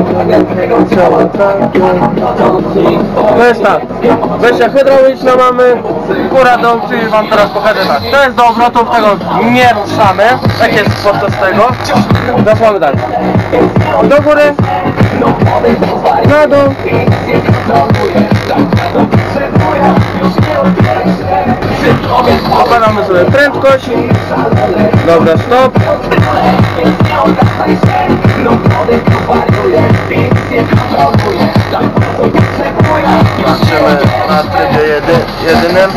to jest tak, wejścia hydrauliczne mamy, góra dół, czyli wam teraz pokażę tak. To jest do obrotów, tego nie ruszamy, tak jest podczas tego. Teraz mamy tak, do góry, na dół. Opadamy sobie prędkość. Dobra, stop. Patrzymy na trybie jedy, jedynym.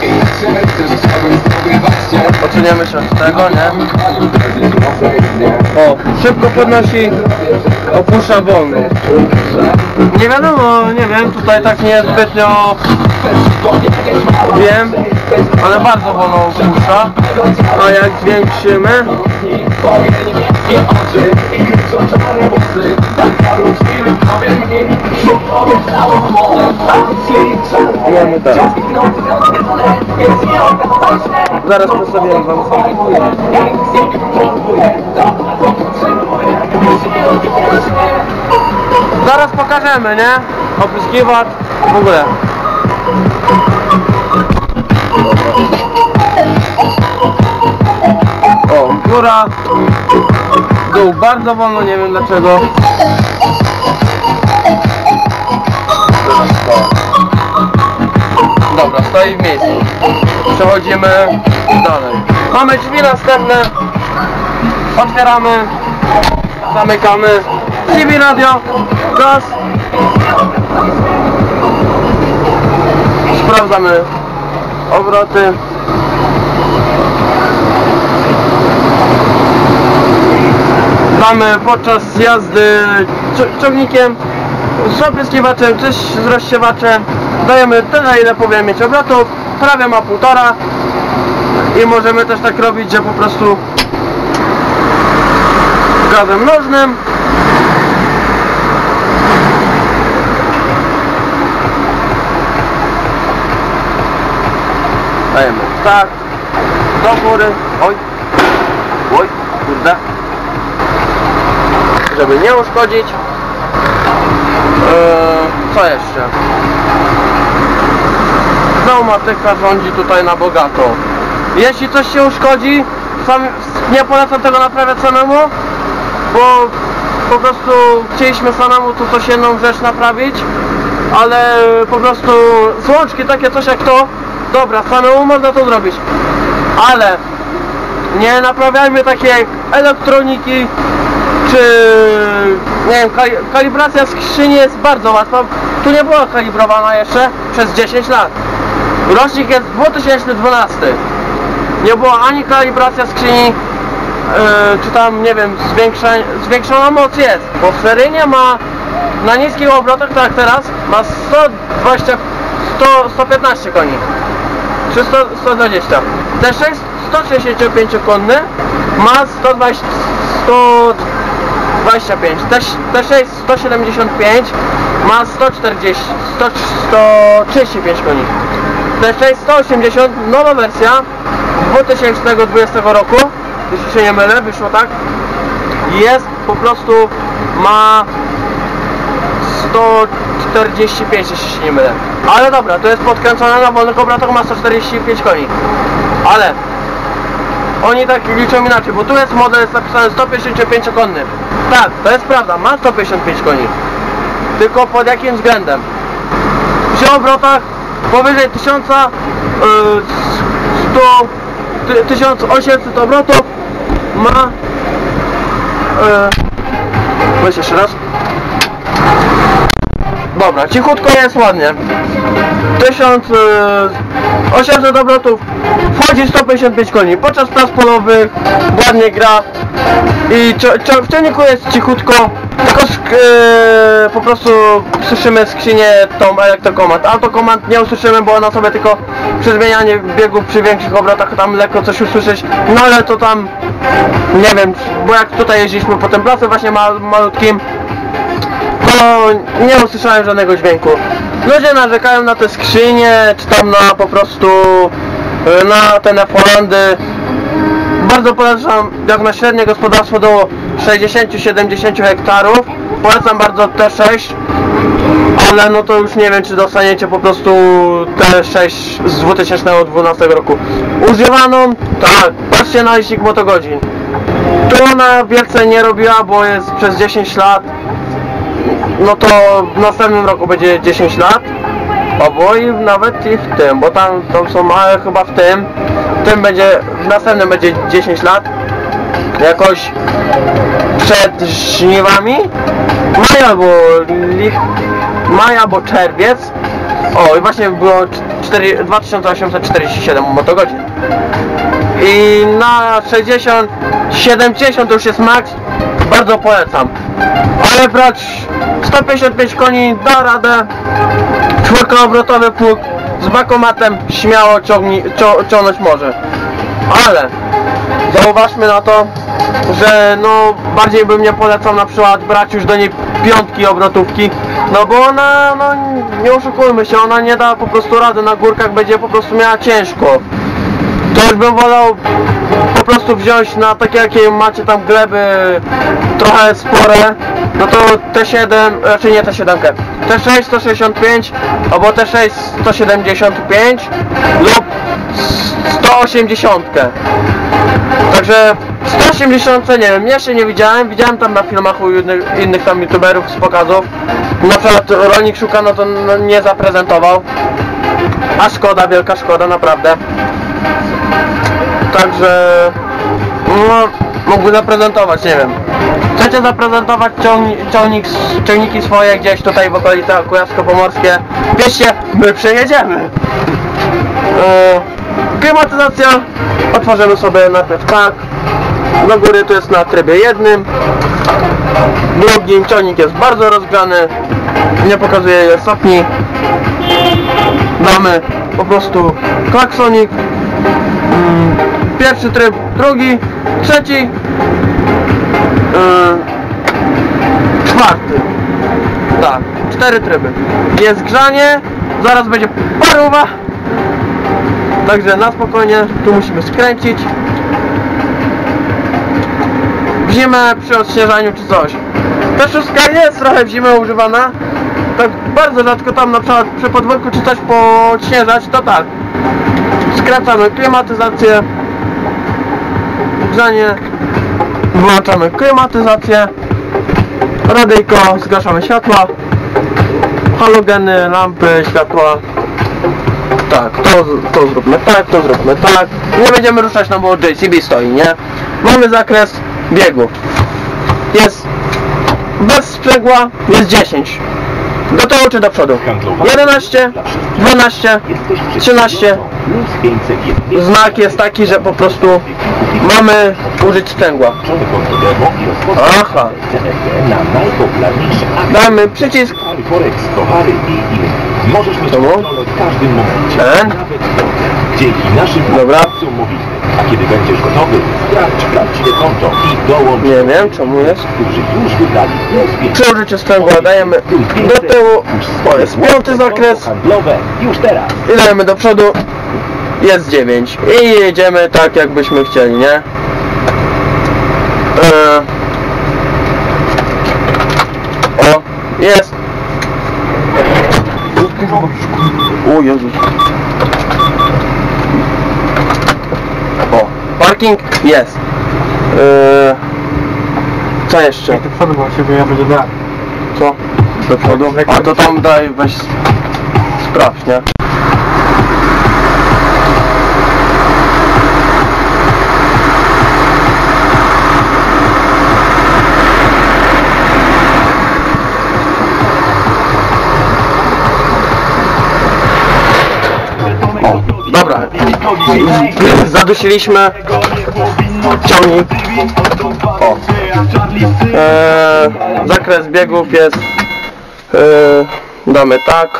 Odsuniemy się od tego, nie? O, szybko podnosi, opuszcza wolno. Nie wiadomo, nie wiem, tutaj tak niezbytnio wiem, ale bardzo wolno opuszcza. A jak zwiększymy, mamy tak. Zaraz przedstawię wam. Zaraz pokażemy, nie? Opryskiwacz, w ogóle. O, góra, dół bardzo wolno, nie wiem dlaczego. Dobra, stoi w miejscu. Przechodzimy dalej. Mamy drzwi następne. Otwieramy, zamykamy. C B radio, gaz. Sprawdzamy obroty. Mamy podczas jazdy ciągnikiem, z opryskiwaczem czy z rozsiewaczem. Dajemy tyle, ile powinien mieć obrotów. Prawie ma półtora. I możemy też tak robić, że po prostu gazem nożnym dajemy tak do góry. Oj, oj, kurde, żeby nie uszkodzić. Eee, co jeszcze? Pneumatyka rządzi tutaj na bogato. Jeśli coś się uszkodzi, sam nie polecam tego naprawiać samemu, bo po prostu chcieliśmy samemu tu coś jedną rzecz naprawić, ale po prostu złączki takie coś jak to, dobra, samemu można to zrobić, ale nie naprawiajmy takiej elektroniki, czy nie wiem, kal kalibracja skrzyni jest bardzo łatwa. Tu nie była kalibrowana jeszcze przez dziesięć lat. Rocznik jest dwa tysiące dwunasty. Nie była ani kalibracja skrzyni, yy, czy tam, nie wiem, zwiększa, zwiększona moc jest, bo seryjnie ma na niskich obrotach, tak jak teraz, ma sto dwadzieścia, sto, sto piętnaście koni. Czy sto, sto dwadzieścia. T sześć sto sześćdziesięciopięciokonny ma sto dwadzieścia, sto dwadzieścia pięć. T sześć sto siedemdziesiąt pięć ma sto czterdzieści, sto, sto trzydzieści pięć koni. T sześć sto osiemdziesiąt, nowa wersja dwa tysiące dwudziestego roku, jeśli się nie mylę, wyszło tak. Jest po prostu, ma sto czterdzieści pięć, jeśli się nie mylę. Ale dobra, to jest podkręcone na wolnych obrotach, ma sto czterdzieści pięć koni. Ale oni tak liczą inaczej, bo tu jest model, jest napisany sto pięćdziesięciopięciokonny. Tak, to jest prawda, ma sto pięćdziesiąt pięć koni. Tylko pod jakim względem? Przy obrotach powyżej tysiąc, sto, tysiąc osiemset obrotów ma... Weź jeszcze raz. Dobra, cichutko jest ładnie. tysiąc osiemset obrotów, wchodzi sto pięćdziesiąt pięć koni. Podczas prac polowych ładnie gra i w ciągniku jest cichutko, tylko yy, po prostu słyszymy skrzynię tą elektrokomand. Autokomand nie usłyszymy, bo ona sobie tylko przy zmienianiu biegów przy większych obrotach tam lekko coś usłyszeć, no ale to tam nie wiem, bo jak tutaj jeździliśmy po tym placu właśnie mal, malutkim, to nie usłyszałem żadnego dźwięku. Ludzie narzekają na te skrzynie, czy tam na po prostu na te Nefolandy. Bardzo polecam, jak na średnie gospodarstwo do sześćdziesiąt do siedemdziesięciu hektarów, polecam bardzo T sześć, ale no to już nie wiem, czy dostaniecie po prostu T sześć z dwa tysiące dwunastego roku. Używaną, tak, patrzcie na licznik motogodzin. Tu ona wielce nie robiła, bo jest przez dziesięć lat. No to w następnym roku będzie dziesięć lat. Albo i nawet i w tym, bo tam, tam są małe chyba w tym. W tym będzie, w następnym będzie dziesięć lat. Jakoś przed żniwami. Maj albo lip, maj albo czerwiec. O, i właśnie było dwa tysiące osiemset czterdzieści siedem motogodzin. I na sześćdziesiąt siedemdziesiąt to już jest max. Bardzo polecam. Ale brać sto pięćdziesiąt pięć koni da radę. Czwórkoobrotowy pług z bakomatem śmiało ciągni, ciągnąć może. Ale zauważmy na to, że no bardziej bym nie polecał na przykład brać już do niej piątki obrotówki, no bo ona, no nie oszukujmy się, ona nie da po prostu rady, na górkach będzie po prostu miała ciężko. To już bym wolał po prostu wziąć na takie, jakie macie tam gleby trochę spore, no to T siedem, raczej nie T siedem, T sześć sto sześćdziesiąt pięć albo T sześć sto siedemdziesiąt pięć lub sto osiemdziesiąt. Także sto osiemdziesiąt, nie wiem, jeszcze nie widziałem, widziałem tam na filmach u innych, innych tam youtuberów z pokazów. Na przykład Rolnik Szuka, no to no, nie zaprezentował, a szkoda, wielka szkoda, naprawdę. Także no, mógłby zaprezentować, nie wiem. Chcecie zaprezentować ciągnik, ciągnik, ciągniki swoje gdzieś tutaj w okolicach Kujawsko-Pomorskie? Wierzcie, my przejedziemy. Yy, klimatyzacja otworzymy sobie najpierw tak. Do góry to jest na trybie jednym. Drugim ciągnik jest bardzo rozgrzany. Nie pokazuje ile stopni. Damy po prostu klaksonik. Pierwszy tryb, drugi, trzeci, yy, czwarty. Tak, cztery tryby. Jest grzanie, zaraz będzie paruwa. Także na spokojnie, tu musimy skręcić. W zimę przy odśnieżaniu czy coś. Ta szóstka jest trochę w zimę używana. Tak bardzo rzadko tam na przykład przy podwórku czy coś podśnieżać, to tak. Skracamy klimatyzację. Grzanie. Wyłączamy klimatyzację. Radyjko, zgaszamy światła. Halogeny, lampy, światła. Tak, to, to zróbmy tak, to zróbmy tak. Nie będziemy ruszać, no bo J C B stoi, nie? Mamy zakres biegów. Jest bez sprzęgła, jest dziesięć. Do tyłu czy do przodu? jedenaście, dwanaście, trzynaście, plus pięćset jeden. Znak jest taki, że po prostu mamy użyć sprzęgła. Aha. Na najpopularniejsze Damy przycisk. Forex, towary i inne. Możesz mieć Czemu? kontrolę w każdym momencie. Ten? Nawet w drodze. Dzięki naszym Dobra. aplikacjom mobilnym. A kiedy będziesz gotowy, sprawdź prawdziwe konto i dołącz Nie wiem czemu jest. którzy już wybrali plus pięćset. Przy użyciu sprzęgła dajemy do tyłu. O, jest piąty zakres. Handlowe już teraz. I dajemy do przodu. Jest dziewięć. I jedziemy tak jakbyśmy chcieli, nie? Eee. O, jest. O Jezus. O, parking jest. Eee. Co jeszcze? Jak do przodu, bo się ja będzie brak. Co? Do przodu? A to tam daj, weź sprawdź, nie? O, dobra. Zadusiliśmy ciągnik. O. Eee, zakres biegów jest. Eee, damy tak.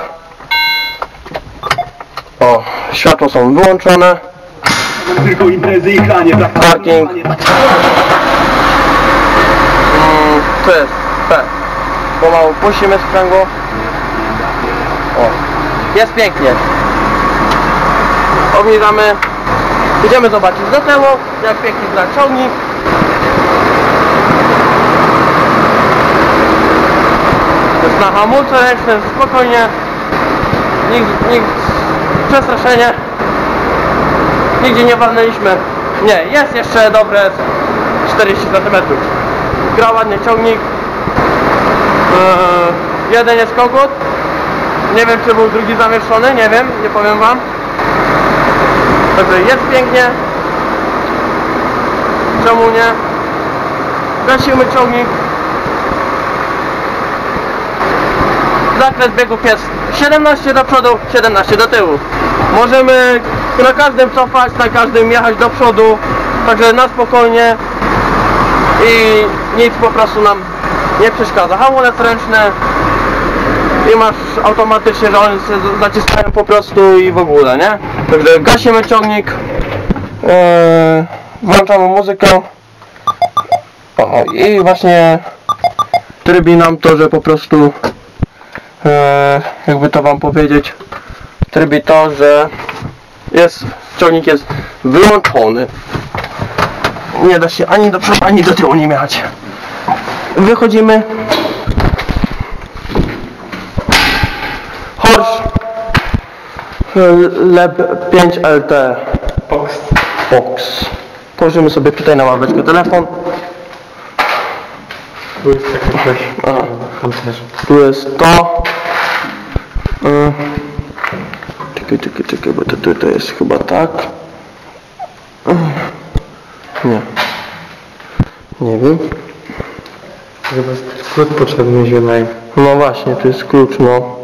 O, światła są wyłączone. Tylko imprezy i chlanie, brak Parking. Mm, to jest P. Pomału puścimy sprzęgło. O, jest pięknie. Obniżamy. Idziemy zobaczyć do tyłu, jak pięknie gra ciągnik. To jest na hamulce ręcznym, spokojnie. Nikt, nikt, przestraszenie. Nigdzie nie walnęliśmy. Nie, jest jeszcze dobre czterdzieści centymetrów. Gra ładnie ciągnik. Yy, jeden jest kogut. Nie wiem, czy był drugi zamieszczony, nie wiem, nie powiem wam. Także jest pięknie. Czemu nie? Gasimy ciągnik. Zakres biegów jest siedemnaście do przodu, siedemnaście do tyłu. Możemy na każdym cofać, na każdym jechać do przodu. Także na spokojnie. I nic po prostu nam nie przeszkadza. Hamulec ręczny. I masz automatycznie, że one się zaciskają po prostu i w ogóle, nie? Także gasimy ciągnik, yy, włączamy muzykę. O, i właśnie trybi nam to, że po prostu yy, jakby to wam powiedzieć, trybi to, że jest, ciągnik jest wyłączony. Nie da się ani do przodu, ani do tyłu nie jechać. Wychodzimy. Horsch Leb pięć L T Box. Box. Położymy sobie tutaj na ławeczkę telefon. Tu jest takie coś. Pancerz. Tu jest to. Yy. Czekaj, czekaj, czekaj, bo to tutaj jest chyba tak. Yy. Nie. Nie wiem. Chyba jest skrót potrzebny mi się wydaje. No właśnie, tu jest klucz, no.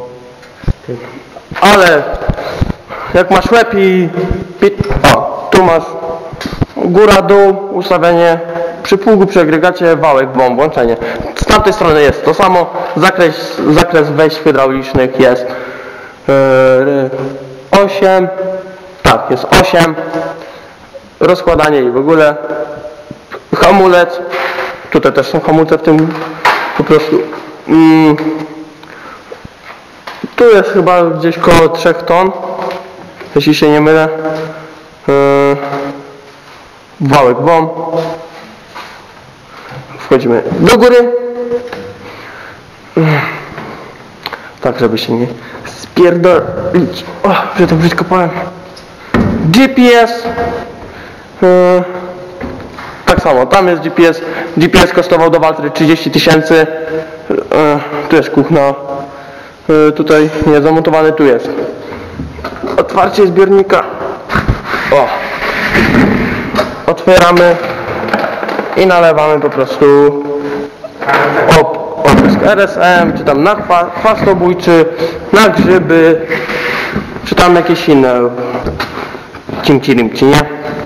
Ale jak masz łeb i pit, o, tu masz góra, dół, ustawienie przy pługu, przy agregacie, wałek, bomb, włączenie. Z tamtej strony jest to samo, zakres, zakres wejść hydraulicznych jest yy, osiem, tak, jest osiem, rozkładanie i w ogóle hamulec, tutaj też są hamulce w tym po prostu. Yy, Tu jest chyba gdzieś koło trzech ton, jeśli się nie mylę. Yy, wałek bomb. Wchodzimy do góry. Yy, tak, żeby się nie spierdolić. O, że to brzydko powiem. G P S. Yy, tak samo, tam jest G P S. G P S kosztował do Waltry trzydzieści tysięcy. Yy, tu jest kuchnia. Tutaj nie zamontowany, tu jest otwarcie zbiornika. O, otwieramy i nalewamy po prostu op, oprysk R S M, czy tam na chwastobójczy, na grzyby, czy tam jakieś inne cimci rimci, nie?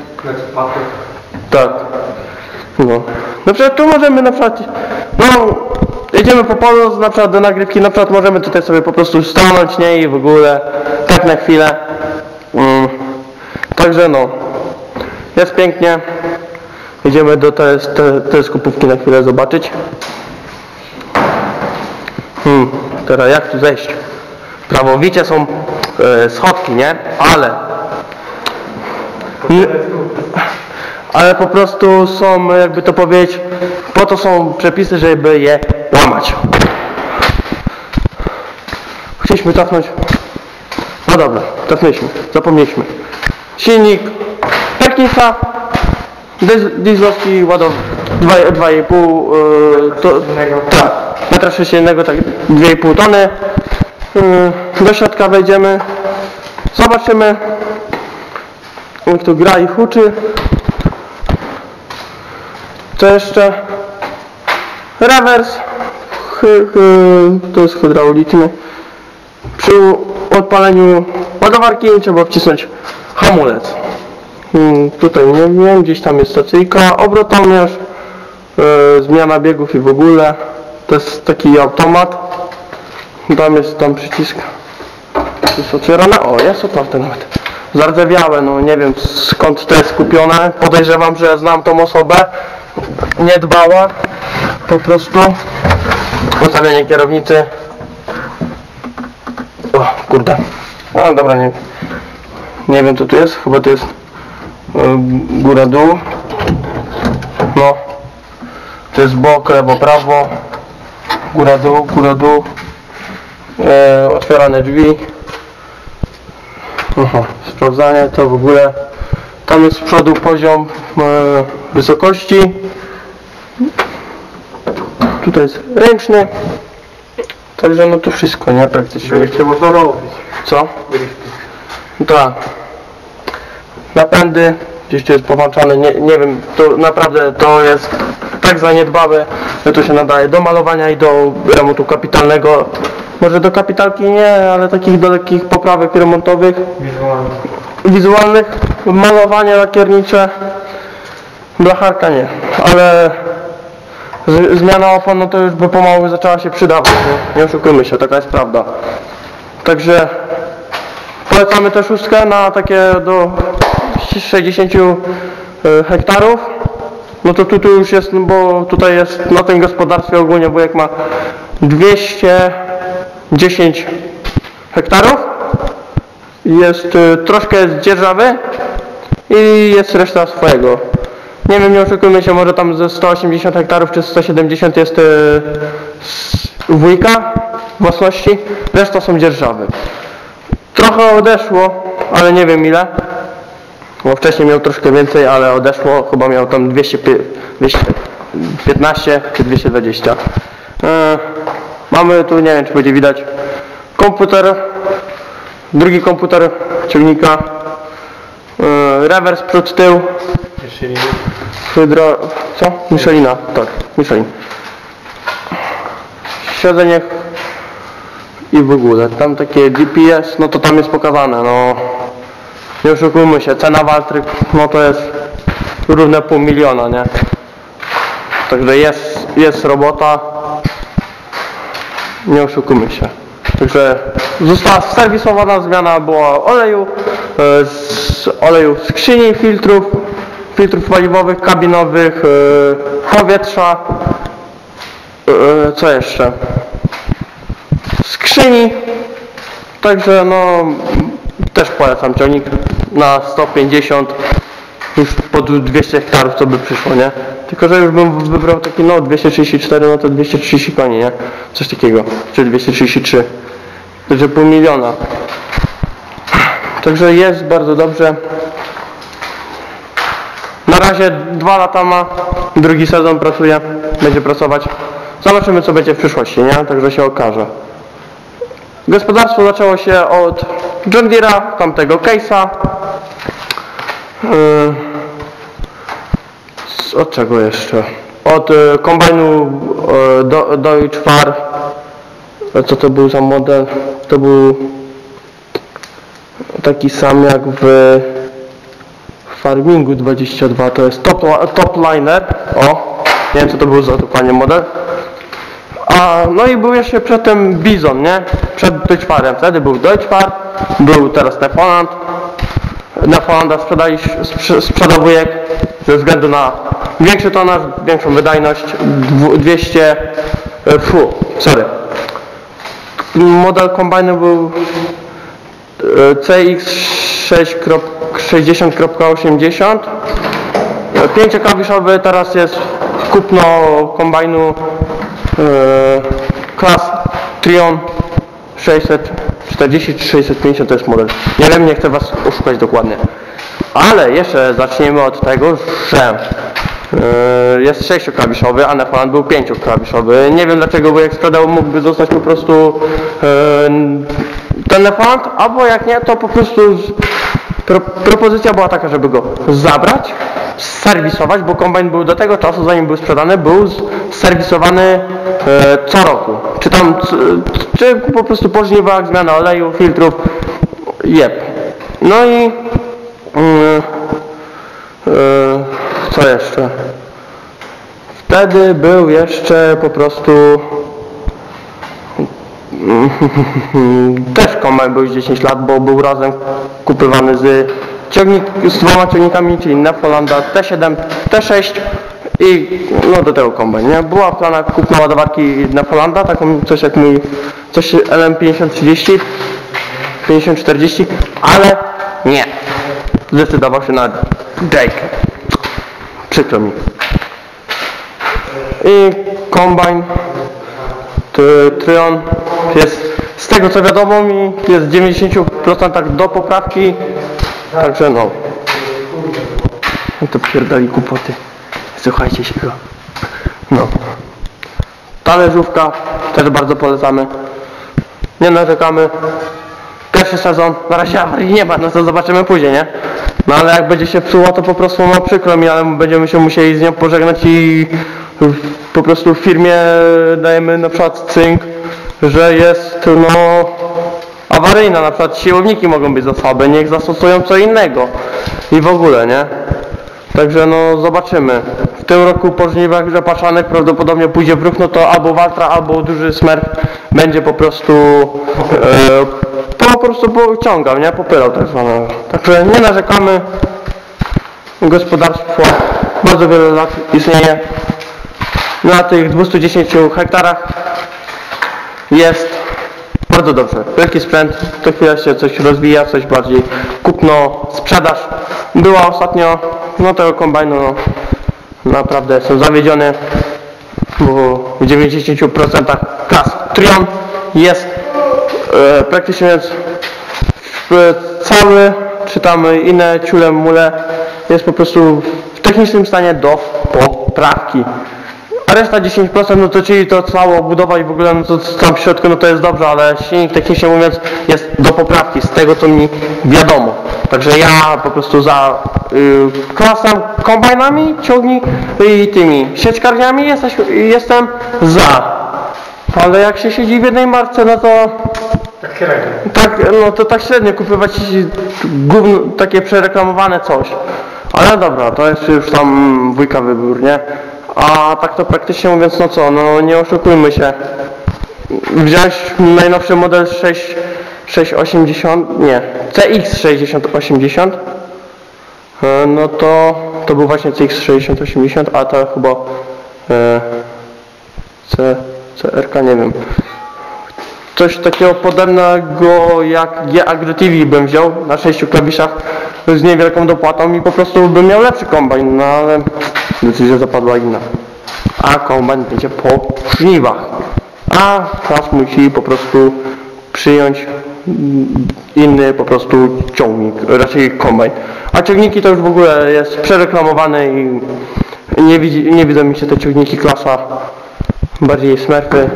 Tak. No. Na przykład tu możemy na przykład, no jedziemy po polu na przykład do nagrywki, na przykład możemy tutaj sobie po prostu stanąć, nie? I w ogóle tak na chwilę. Mm. Także no, jest pięknie. Idziemy do te, te, teleskopówki na chwilę zobaczyć. Hmm, teraz jak tu zejść? Prawowicie są e, schodki, nie? Ale n, ale po prostu są, jakby to powiedzieć, po to są przepisy, żeby je łamać. Chcieliśmy cofnąć. No dobra, cofnęliśmy, zapomnieliśmy. Silnik Technica, dieslowski ładownik dwa i pół yy, to, tak, metra sześciennego, tak, dwie i pół tony. Yy, do środka wejdziemy, zobaczymy jak tu gra i huczy. Co jeszcze? Rewers, hy, hy, to jest hydrauliczny. Przy odpaleniu ładowarki trzeba wcisnąć hamulec. Hmm, tutaj nie wiem, gdzieś tam jest stacyjka, obrotomierz, yy, zmiana biegów i w ogóle. To jest taki automat. Tam jest tam przycisk. Jest otwierane. O, jest otwarte nawet. Zardzewiałe, no nie wiem skąd to jest kupione. Podejrzewam, że znam tą osobę. Nie dbała. Po prostu. Ustawienie kierownicy. O, kurde. No dobra, nie, nie wiem co tu jest. Chyba to jest yy, góra, dół. No. To jest bok, lewo, prawo. Góra, dół, góra, dół. E, otwierane drzwi. Aha, sprawdzanie to w ogóle. Tam jest z przodu poziom e, wysokości. Tutaj jest ręczny. Także no to wszystko, nie? Praktycznie. Jeszcze można robić. Co? Tak. Napędy. Gdzieś tu jest połączone, nie, nie wiem, to naprawdę to jest tak zaniedbałe, że to się nadaje do malowania i do remontu kapitalnego. Może do kapitalki nie, ale takich do lekkich poprawek remontowych, Wizualnie. wizualnych, malowanie lakiernicze, blacharka nie, ale z, zmiana opon no to już by pomału zaczęła się przydawać, nie, nie oszukujmy się, taka jest prawda. Także polecamy tę szóstkę na takie do sześćdziesięciu hektarów. No to tu, tu już jest, bo tutaj jest na tym gospodarstwie ogólnie wujek ma dwieście dziesięć hektarów. Jest troszkę jest dzierżawy i jest reszta swojego. Nie wiem, nie oszukujmy się, może tam ze sto osiemdziesiąt hektarów czy sto siedemdziesiąt jest wujka własności, reszta są dzierżawy. Trochę odeszło, ale nie wiem ile. Bo wcześniej miał troszkę więcej, ale odeszło, chyba miał tam dwieście piętnaście czy dwieście dwadzieścia. Yy, mamy tu, nie wiem czy będzie widać, komputer, drugi komputer ciągnika, yy, rewers przód, tył, hydro... co? Michelina, tak, Michelin. Siedzenie i w ogóle, tam takie G P S, no to tam jest pokazane, no. Nie oszukujmy się, cena Waltry, no to jest równe pół miliona, nie? Także jest, jest robota, nie oszukujmy się. Także została serwisowana, zmiana była oleju, z oleju skrzyni, filtrów, filtrów paliwowych, kabinowych, powietrza, co jeszcze? Skrzyni, także no też polecam ciągnik na sto pięćdziesiąt, już pod dwieście hektarów co by przyszło, nie? Tylko że już bym wybrał taki no dwieście trzydzieści cztery, no to dwieście trzydzieści koni, nie? Coś takiego, czy dwieście trzydzieści trzy, także pół miliona. Także jest bardzo dobrze. Na razie dwa lata ma, drugi sezon pracuje, będzie pracować. Zobaczymy co będzie w przyszłości, nie? Także się okaże. Gospodarstwo zaczęło się od John Deere'a, tamtego case'a. Yy, od czego jeszcze? Od y, kombajnu y, do, Deutsche Fahr. Co to był za model? To był taki sam jak w Farmingu dwadzieścia dwa, to jest top, top liner, o, nie wiem co to był za dokładnie model. A, no i był jeszcze przedtem Bizon, nie? Przed Deutschfarem, wtedy był Deutschfar, był teraz Nefoland. Nefolanda sprzedawuje ze względu na większy tonaż, większą wydajność, dwieście, fu, sorry. Model kombajnu był C X sześćdziesiąt osiemdziesiąt, pięcioklawiszowy, teraz jest kupno kombajnu klas Trion sześćset czterdzieści czy sześćset pięćdziesiąt, to jest model. Nie wiem, nie chcę was oszukać dokładnie. Ale jeszcze zaczniemy od tego, że yy, jest sześcioklawiszowy, a Nefoland był pięcioklawiszowy. Nie wiem dlaczego wujek sprzedał, mógłby zostać po prostu yy, ten Nefoland, albo jak nie, to po prostu z, pro, propozycja była taka, żeby go zabrać, serwisować, bo kombajn był do tego czasu, zanim był sprzedany, był serwisowany e, co roku. Czy tam, czy po prostu po żniwach, zmiana oleju, filtrów, jeb. No i yy, yy, co jeszcze? Wtedy był jeszcze po prostu też kombajn był dziesięć lat, bo był razem kupywany z ciągnik, z dwoma ciągnikami, czyli Nefolanda T siedem, T sześć i no do tego kombajn, nie? Była w planach kupna ładowarki Nefolanda, taką coś jak mój, coś L M pięćdziesiąt trzydzieści, pięćdziesiąt czterdzieści, ale nie. Zdecydował się na Jake. Przykro mi. I kombajn Trion jest, z tego co wiadomo mi, jest w dziewięćdziesięciu procentach do poprawki. Także no. To pierdali kłopoty. Słuchajcie się go. No. Talerzówka też bardzo polecamy. Nie narzekamy. Pierwszy sezon, na razie awarii nie ma, no to zobaczymy później, nie? No ale jak będzie się psuła, to po prostu no przykro mi, ale będziemy się musieli z nią pożegnać i po prostu w firmie dajemy na przykład cynk, że jest no awaryjna, na przykład siłowniki mogą być za słabe, niech zastosują co innego i w ogóle, nie? Także no zobaczymy. W tym roku po żniwach rzepaczanych prawdopodobnie pójdzie w ruch, no to albo Waltra, albo duży Smurf będzie po prostu e, to po prostu pociągał, nie? Popylał tak zwanego. Także nie narzekamy. Gospodarstwo bardzo wiele lat istnieje. Na tych dwustu dziesięciu hektarach jest bardzo dobrze. Wielki sprzęt, co chwilę się coś rozwija, coś bardziej kupno, sprzedaż. Była ostatnio, no tego kombajnu, no, naprawdę jestem zawiedziony, bo w dziewięćdziesięciu procentach klas Trion jest e, praktycznie więc w, cały, czy tam inne ciule mule jest po prostu w technicznym stanie do poprawki. A reszta dziesięć procent, no to czyli to cała budowa i w ogóle no to tam w środku no to jest dobrze, ale silnik technicznie mówiąc jest do poprawki, z tego co mi wiadomo. Także ja po prostu za y, klasą kombajnami, ciągnik i tymi sieczkarniami jesteś, jestem za. Ale jak się siedzi w jednej marce, no to tak średnio. Tak, no to tak średnio kupywać gówno, takie przereklamowane coś. Ale dobra, to jest już tam wujka wybór, nie? A tak to praktycznie mówiąc, no co, no nie oszukujmy się. Wziąć najnowszy model sześć osiemdziesiąt, nie, C X sześćdziesiąt osiemdziesiąt, no to to był właśnie C X sześćdziesiąt osiemdziesiąt, a to chyba e, C, C R K, nie wiem. Coś takiego podobnego jak G Agro T V bym wziął na sześciu klawiszach z niewielką dopłatą i po prostu bym miał lepszy kombajn, no ale decyzja zapadła inna. A kombajn będzie po żniwach. A klas musi po prostu przyjąć inny po prostu ciągnik, raczej kombajn. A ciągniki to już w ogóle jest przereklamowane i nie, widzi, nie widzą mi się te ciągniki klasa, bardziej Smurfy.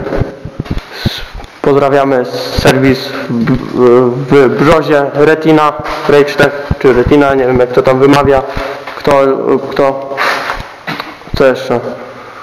Pozdrawiamy serwis w, w, w Brzozie, Retina, Rage czy Retina, nie wiem jak to tam wymawia, kto, kto, co jeszcze, yy,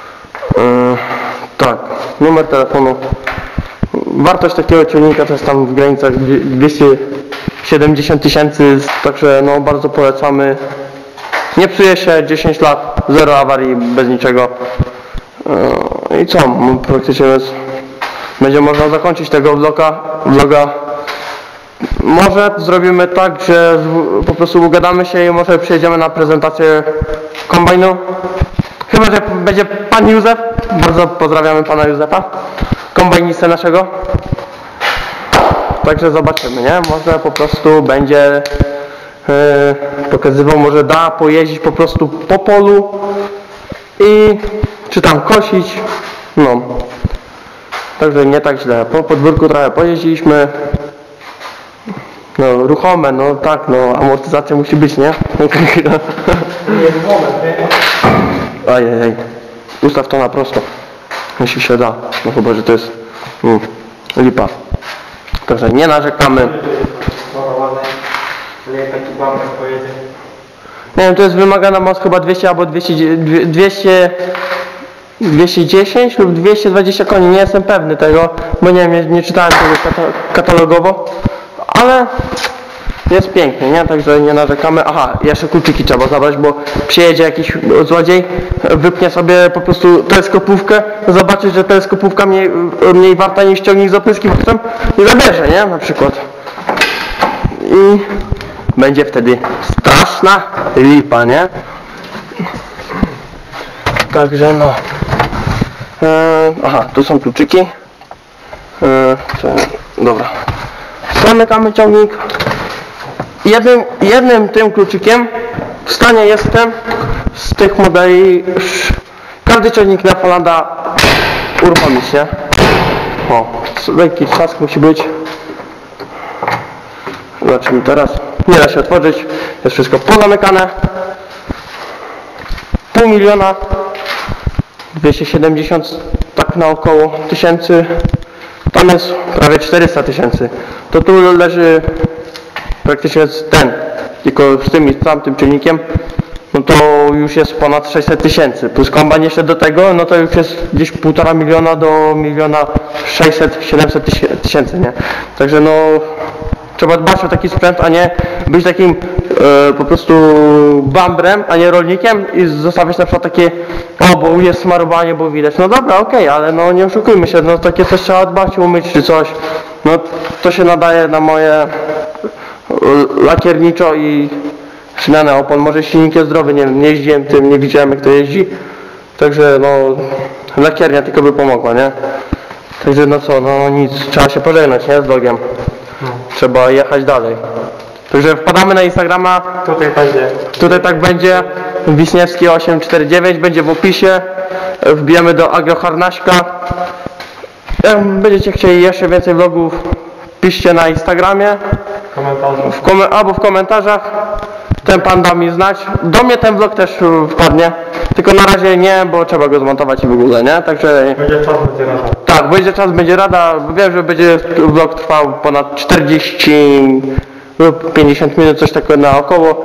tak, numer telefonu, wartość takiego ciągnika to jest tam w granicach dwieście siedemdziesiąt tysięcy, także no bardzo polecamy Nie psuje się, dziesięć lat, zero awarii, bez niczego. Yy, I co? Praktycznie jest, będzie można zakończyć tego vloga. vloga. Może zrobimy tak, że po prostu ugadamy się i może przyjedziemy na prezentację kombajnu. Chyba że będzie pan Józef. Bardzo pozdrawiamy pana Józefa, kombajnistę naszego. Także zobaczymy, nie? Może po prostu będzie yy, pokazywał, może da pojeździć po prostu po polu i czy tam kosić. No. Także nie tak źle. Po podwórku trochę pojeździliśmy. No ruchome, no tak, no amortyzacja musi być, nie? Ajajaj. Ustaw to na prosto. Jeśli się da. No chyba, że to jest mm, lipa. Także nie narzekamy. Nie wiem, to jest wymagana moc chyba dwieście albo dwieście, dwieście, dwieście dziesięć lub dwieście dwadzieścia koni. Nie jestem pewny tego, bo nie wiem, nie, nie czytałem tego katalogowo. Ale jest pięknie, nie? Także nie narzekamy. Aha, jeszcze kluczyki trzeba zabrać, bo przyjedzie jakiś złodziej, wypnie sobie po prostu teleskopówkę, zobaczy, że teleskopówka mniej, mniej warta niż ciągnik z opryskiwaczem i zabierze, nie? Na przykład. I będzie wtedy straszna lipa, nie? Także no. Eee, aha, tu są kluczyki. Eee, to, dobra. Zamykamy ciągnik. Jednym, jednym tym kluczykiem w stanie jestem z tych modeli każdy ciągnik na Polanda uruchomić, nie? O, lekki trzask musi być. Zobaczymy teraz. Nie da się otworzyć. Jest wszystko pozamykane. Pół miliona. dwieście siedemdziesiąt tak na około tysięcy. Tam jest prawie czterysta tysięcy. To tu leży praktycznie ten, tylko z tym i z tamtym czynnikiem, no to już jest ponad sześćset tysięcy. Plus kombajn jeszcze do tego, no to już jest gdzieś półtora miliona do miliona sześćset, siedemset tysięcy, nie? Także no trzeba dbać o taki sprzęt, a nie być takim e, po prostu bambrem, a nie rolnikiem i zostawiać na przykład takie, o bo jest smarowanie, bo widać. No dobra, okej, okay, ale no nie oszukujmy się, no takie coś trzeba dbać, umyć czy coś. No to się nadaje na moje lakierniczo i zmianę opon. Może silnik jest zdrowy, nie wiem, nie jeździłem tym, nie widziałem jak to jeździ. Także no lakiernia tylko by pomogła, nie? Także no co, no nic, trzeba się pożegnać, nie? Z vlogiem. No. Trzeba jechać dalej. Także wpadamy na Instagrama. Tutaj będzie. Tutaj tak będzie. Wiśniewski osiem cztery dziewięć będzie w opisie. Wbijamy do Agroharnaśka. Jak będziecie chcieli jeszcze więcej vlogów, piszcie na Instagramie. W kom albo w komentarzach. Ten pan da mi znać. Do mnie ten vlog też wpadnie. Tylko na razie nie, bo trzeba go zmontować i w ogóle, nie? Także... Będzie czas, będzie rada. Tak, będzie czas, będzie rada. Wiem, że będzie vlog trwał ponad czterdzieści lub pięćdziesiąt minut, coś takiego naokoło.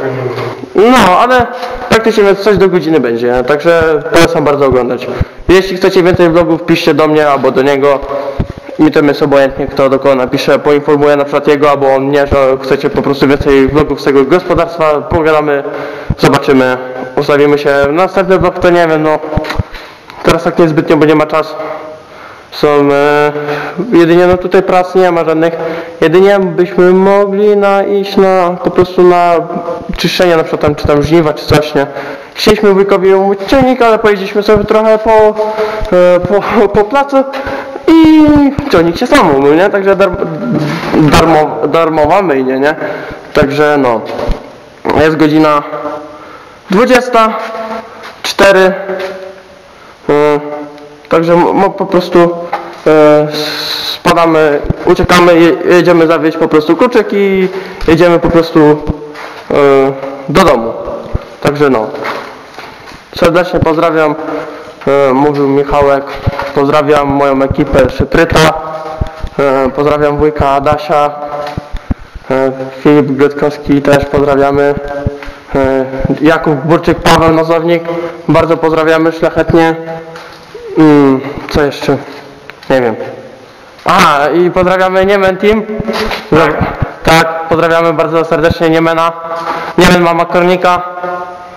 No, ale praktycznie coś do godziny będzie, także polecam bardzo oglądać. Jeśli chcecie więcej vlogów, piszcie do mnie albo do niego. Mi to jest obojętnie, kto do kogo napisze, poinformuję na przykład jego albo on mnie, że chcecie po prostu więcej vlogów z tego gospodarstwa, pogadamy, zobaczymy, ustawimy się. Następny vlog to nie wiem, no teraz tak niezbytnio, bo nie ma czasu. Są e, jedynie no tutaj prac nie ma żadnych, jedynie byśmy mogli na, iść na po prostu na czyszczenie na przykład tam, czy tam żniwa czy coś, nie. Chcieliśmy wujkowi umyć ciągnik, ale pojeździliśmy sobie trochę po, e, po, po placu i ciągnik się sam umył, nie, także dar, darmo, darmowa myjnie, nie, także no, jest godzina dwudziesta cztery. E, Także po prostu e, spadamy, uciekamy, je, jedziemy zawieźć po prostu kluczyk i jedziemy po prostu e, do domu. Także no. Serdecznie pozdrawiam, e, mówił Michałek, pozdrawiam moją ekipę Szypryta, e, pozdrawiam wujka Adasia, e, Filip Gretkowski też pozdrawiamy, e, Jakub Burczyk, Paweł Nazownik, bardzo pozdrawiamy szlachetnie. Hmm, co jeszcze? Nie wiem. Aha, i pozdrawiamy Niemen Team. Tak, tak, pozdrawiamy bardzo serdecznie Niemena. Niemen mama Kornika.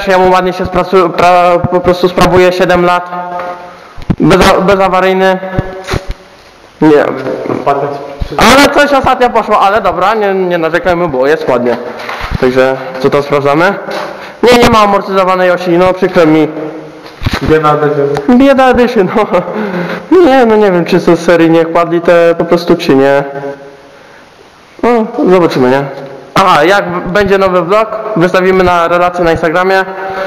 też jemu ładnie się spracu, pra, po prostu sprawuje siedem lat. Bez, bezawaryjny. Nie. Ale coś ostatnio poszło, ale dobra, nie, nie narzekajmy, bo jest ładnie. Także co to sprawdzamy? Nie, nie ma amortyzowanej osi, no przykro mi. Bieda edytion. Bieda edytion, no. Nie, no nie wiem, czy są seryjnie kładli te po prostu, czy nie. No, zobaczymy, nie? Aha, jak będzie nowy vlog, wystawimy na relację na Instagramie.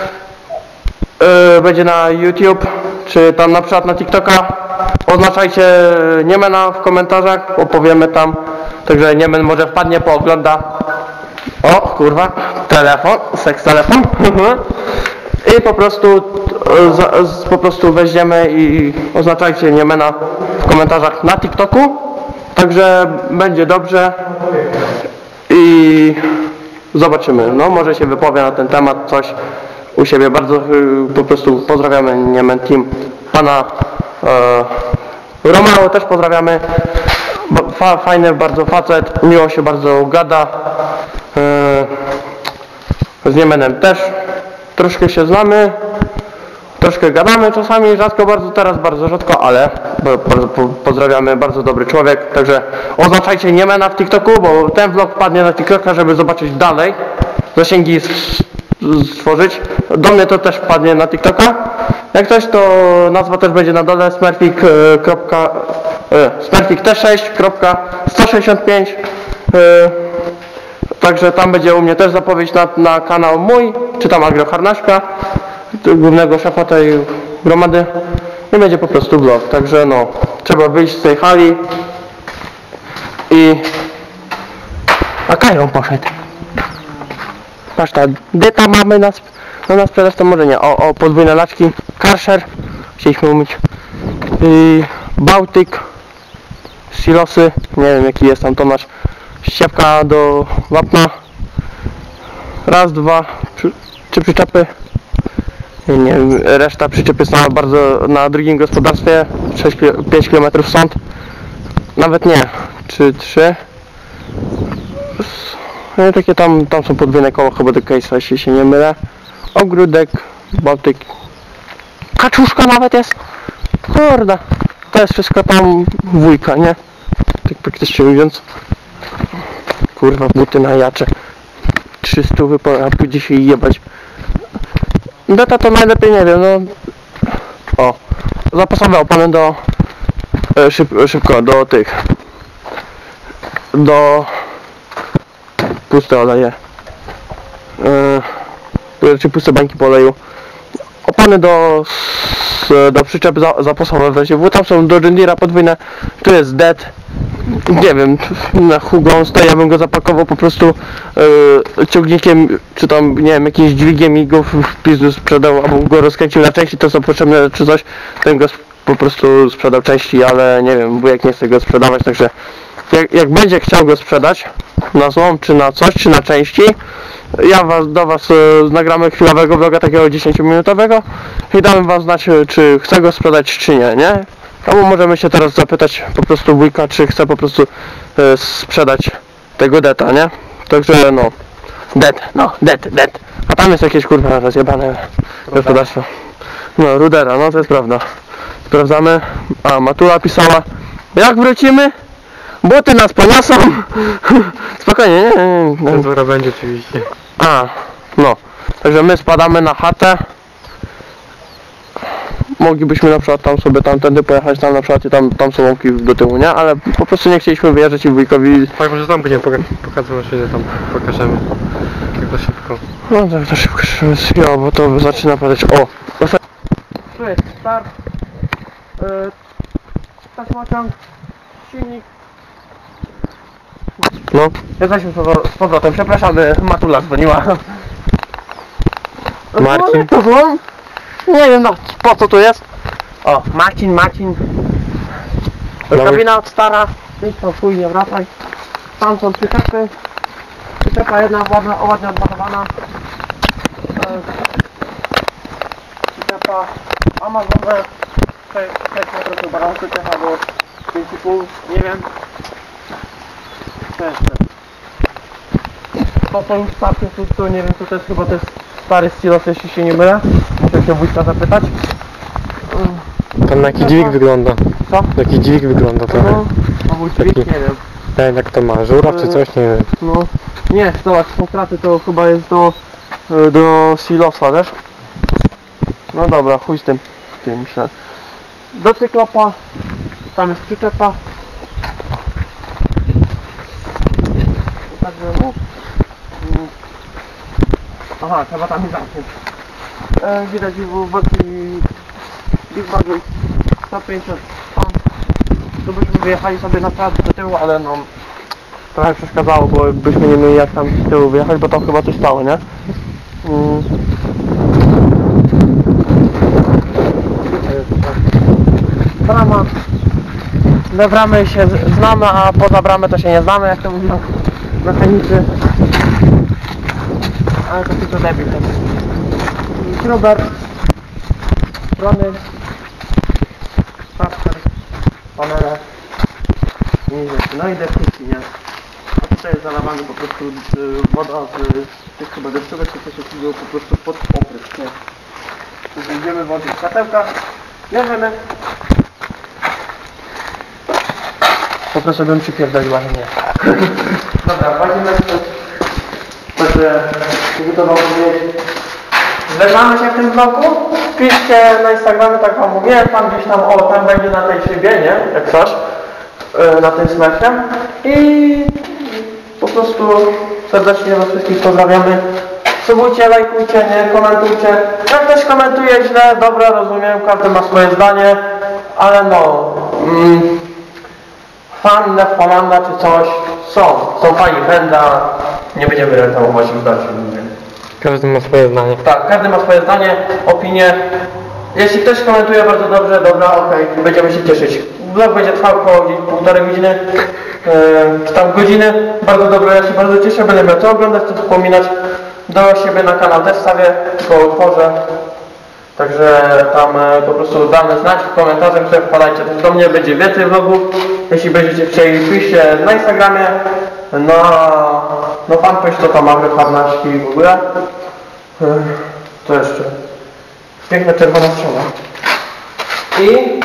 Yy, będzie na YouTube, czy tam na przykład na TikToka. Oznaczajcie Niemena w komentarzach, opowiemy tam. Także Niemen może wpadnie, poogląda. O, kurwa, telefon, seks telefon. I po prostu, z, po prostu weźmiemy i oznaczajcie Niemena w komentarzach na TikToku. Także będzie dobrze. I zobaczymy, no może się wypowie na ten temat coś u siebie. Bardzo y, po prostu pozdrawiamy Niemen Team. Pana y, Romeo też pozdrawiamy. Fa, fajny bardzo facet, miło się bardzo gada. Y, z Niemenem też troszkę się znamy. Troszkę gadamy czasami, rzadko bardzo, teraz bardzo rzadko, ale bardzo pozdrawiamy, bardzo dobry człowiek. Także oznaczajcie Niemena w TikToku, bo ten vlog padnie na TikToka, żeby zobaczyć dalej, zasięgi stworzyć. Do mnie to też wpadnie na TikToka. Jak coś, to nazwa też będzie na dole, smurfik, smurfik T sześć sto sześćdziesiąt pięć. Także tam będzie u mnie też zapowiedź na, na kanał mój, czy tam Agro Harnaśka, głównego szefa tej gromady, i będzie po prostu vlog. Także no, trzeba wyjść z tej hali i... A Kajron poszedł. Patrz, ta dyta mamy nas, no na sprzedaż to może nie. O, o podwójne laczki, Karcher, chcieliśmy umyć, i Bałtyk, silosy, nie wiem jaki jest tam tonaż, ściepka do wapna, raz, dwa, trzy, trzy przyczepy. Nie wiem, reszta przyczep jest na bardzo na drugim gospodarstwie, sześć pięć kilometrów stąd. Nawet nie, czy trzy. No, takie tam, tam są podwójne koło chyba do case'a, jeśli się nie mylę. Ogródek, Bałtyk. Kaczuszka nawet jest. Kurde. To jest wszystko tam wujka, nie? Tak praktycznie mówiąc. Kurwa, buty na jacze. trzysta wypo, a pójdzie się jebać. Data to najlepiej nie wiem, no. O. Zapasowe opony do... E, szyb, szybko, do tych... Do... Puste oleje. Yy, czy puste bańki po oleju. Opony do... do przyczep za, zapasowe w razie W. Tam są do John Deere'a podwójne. Tu jest dead. Nie wiem, na Hugo stoi, ja bym go zapakował po prostu yy, ciągnikiem, czy tam, nie wiem, jakimś dźwigiem i go w pizdu sprzedał, albo go rozkręcił na części, to są potrzebne czy coś, ten go po prostu sprzedał części, ale nie wiem, wujek nie chce go sprzedawać, także jak, jak będzie chciał go sprzedać na złom, czy na coś, czy na części, ja was, do was yy, nagramy chwilowego vloga takiego dziesięciominutowego i damy wam znać, czy chce go sprzedać, czy nie, nie? Albo możemy się teraz zapytać po prostu wujka, czy chce po prostu e, sprzedać tego deta, nie? Także no, det, no, det, det. A tam jest jakieś kurwa rozjebane gospodarstwo. No, Rudera, no to jest prawda. Sprawdzamy. A, Matula pisała, jak wrócimy? Buty nas poniosą. Spokojnie, nie, nie, nie. Cenzura będzie oczywiście. A, no. Także my spadamy na chatę. Moglibyśmy na przykład tam sobie tamtędy pojechać, tam na przykład i tam, tam są łąki do tyłu, nie? Ale po prostu nie chcieliśmy wyjeżdżać i wujkowi... Tak, może tam będziemy pokazywać, że tam pokażemy. Jak to szybko. No tak, to szybko, szybko, bo to zaczyna padać. O! Tu jest start. Yy, taśmociąg, silnik. No, jesteśmy z powrotem. Przepraszamy, Matula dzwoniła. Marcin. Nie wiem no, po co tu jest. O, Marcin, Marcin. Kabina od stara. Idź tam chuj, nie wracaj. Tam są przyczepy. Przyczepa jedna ładna, ładnie odbachowana. Przyczepa Amazowe. sześć metrów balansu, ciecha było pięć i pół, nie wiem. To jeszcze. To są już starty, tu, tu nie wiem, to też chyba to jest stary stylos, jeśli się nie mylę. Muszę się wójta zapytać. Tam na jaki dźwig wygląda. Co? Jaki dźwig wygląda trochę. No, no mój dźwig, nie wiem. Tak, jak to ma, żuraw czy coś, nie wiem. No, nie, zobacz, są kraty, to chyba jest do, do silosa, wiesz? No dobra, chuj z tym, tym myślę. Do cyklopa, tam jest przyczepa. Także no. Mm. Aha, trzeba tam jest zamknięć. E, widać w bardziej Big Bag sto pięćdziesiąt ton. Tu byśmy wyjechali sobie naprawdę do tyłu, ale no trochę przeszkadzało, bo byśmy nie mieli jak tam z tyłu wyjechać, bo tam chyba coś stało, nie? Mm. Brama. Na bramy się znamy, a poza bramę to się nie znamy, jak to mówią mechanicy. Ale to tylko debil ten. Schrober. Strony. Starter. Panele. No i deszczyki, nie? A tutaj jest zalewany po prostu y, woda z tych chyba deszczówek, to się idzie po prostu pod oprysk, nie? Idziemy włożyć światełka, bierzemy. Po prostu bym przypierdoliła, nie. Dobra, włazimy w także przygotował powiedzieć. Zlegamy się w tym bloku. Piszcie na Instagramie, tak wam mówię, tam gdzieś tam, o, tam będzie na tej szybie, nie? Jak coś. Yy, na tym smecie. I po prostu serdecznie was wszystkich pozdrawiamy. Subujcie, lajkujcie, nie, komentujcie. Jak ktoś komentuje źle, dobra, rozumiem, każdy ma swoje zdanie, ale no, mm, fan Nef Holanda czy coś są, są fani Fenda, nie będziemy reklamować już dalej. Każdy ma swoje zdanie. Tak, każdy ma swoje zdanie, opinię. Jeśli ktoś komentuje bardzo dobrze, dobra, okej, okay, będziemy się cieszyć. Vlog będzie trwał około półtorej godziny, yy, czy tam godziny. Bardzo dobrze, ja się bardzo cieszę, będę miał co oglądać, co wspominać. Do siebie na kanał też wstawię, tylko otworzę. Także tam e, po prostu damy znać w komentarzach, że wpadajcie też do mnie, będzie więcej vlogów. Jeśli będziecie chcieli, piszcie na Instagramie, na, na fanpage, to tam mamy harnaczki w ogóle. E, co jeszcze? Piękna czerwona strzała. I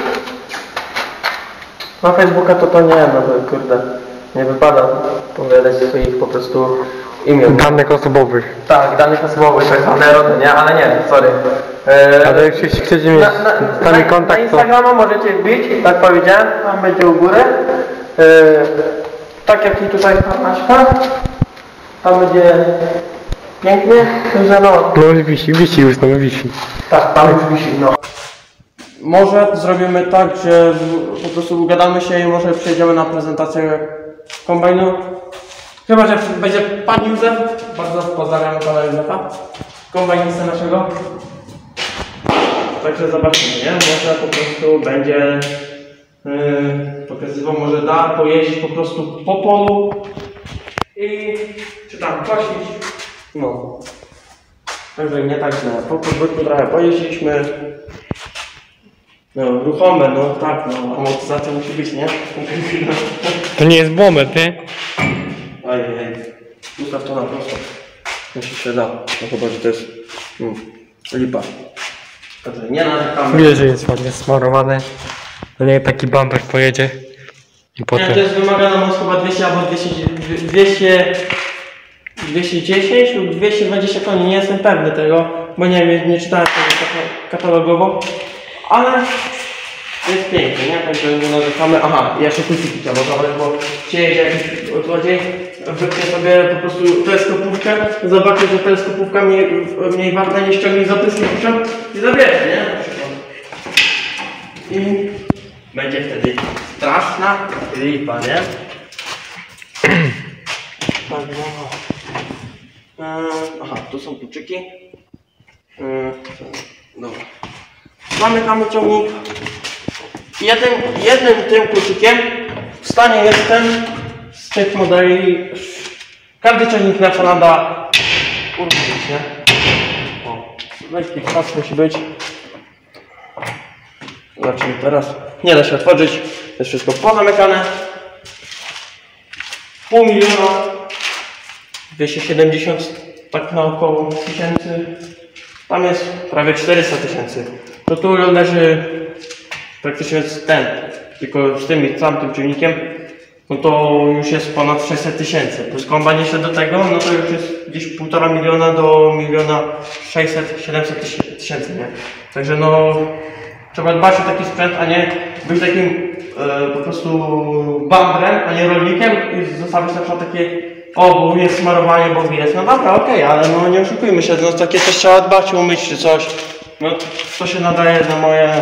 na Facebooka to to nie, no to kurde, nie wypada powiadać swoich po prostu imion. Danych osobowych. Tak, danych osobowych, tak zwane rody, nie? Ale nie, sorry. Eee, Ale jak jeśli chcecie mieć na, na, z nami na, kontakt, na to... Instagrama możecie wbić, tak powiedziałem, tam będzie u góry. Eee, tak jak i tutaj harnaczka. Tam będzie pięknie, że no. No już wisi, wisi już, no wisi. Tak, tam już wisi, no. Może zrobimy tak, że po prostu ugadamy się i może przejdziemy na prezentację kombajnu. Chyba, że będzie pan Józef. Bardzo pozdrawiam pana Józefa, kombajnista naszego. Także zobaczymy, nie? Może po prostu będzie yy, pokazywał, może da pojeździć po prostu po polu i czy tam kosić. No. Także nie tak źle. Po podwórku trochę pojeździliśmy. No, ruchome, no tak, no, amortyzacja musi być, nie? To nie jest bomber, ty? Ojej, ustaw to na prosto. Jeśli się da, no chyba, że to jest mm, lipa. Także nie narzekamy. Widać, że jest ładnie smarowane. No nie taki bumper pojedzie. I Nie, potem... to jest wymagana moc chyba dwieście albo dwieście, dwieście, dwieście dziesięć lub dwieście dwadzieścia koni, nie jestem pewny tego, bo nie wiem, nie czytałem tego katalogowo. Ale jest pięknie, nie? Także nie narzekamy. Aha, ja się kuciki chciałem obrawać, bo przyjedzie jakiś złodziej, wypnie sobie po prostu teleskopówkę, zobaczy, że teleskopówka mniej, mniej warta niż ciągnik z opryskiwaczem i zabierze, nie? Na przykład. I będzie wtedy straszna lipa, nie? Tak, no. Eee, aha, tu są kluczyki. Eee, dobra. Zamykamy ciągnik. Jednym, jednym tym kluczykiem w stanie jestem z tych modeli. Każdy ciągnik na Holanda uruchomić, nie? O, lekki pas musi być. Zobaczymy teraz. Nie da się otworzyć. To jest wszystko pozamykane. Pół miliona dwieście siedemdziesiąt tak na około tysięcy. Tam jest prawie czterysta tysięcy. To tu leży praktycznie ten, tylko z tym i tamtym czynnikiem, no to już jest ponad sześćset tysięcy. Plus kombajn jeszcze do tego, no to już jest gdzieś półtora miliona do miliona sześćset siedemset tysięcy, nie? Także no trzeba dbać o taki sprzęt, a nie być takim e, po prostu bambrem, a nie rolnikiem i zostawić na przykład takie, o, bo jest smarowanie, bo widać. No dobra, okej, okay, ale no nie oszukujmy się, no takie coś trzeba dbać, umyć czy coś. No to się nadaje na moje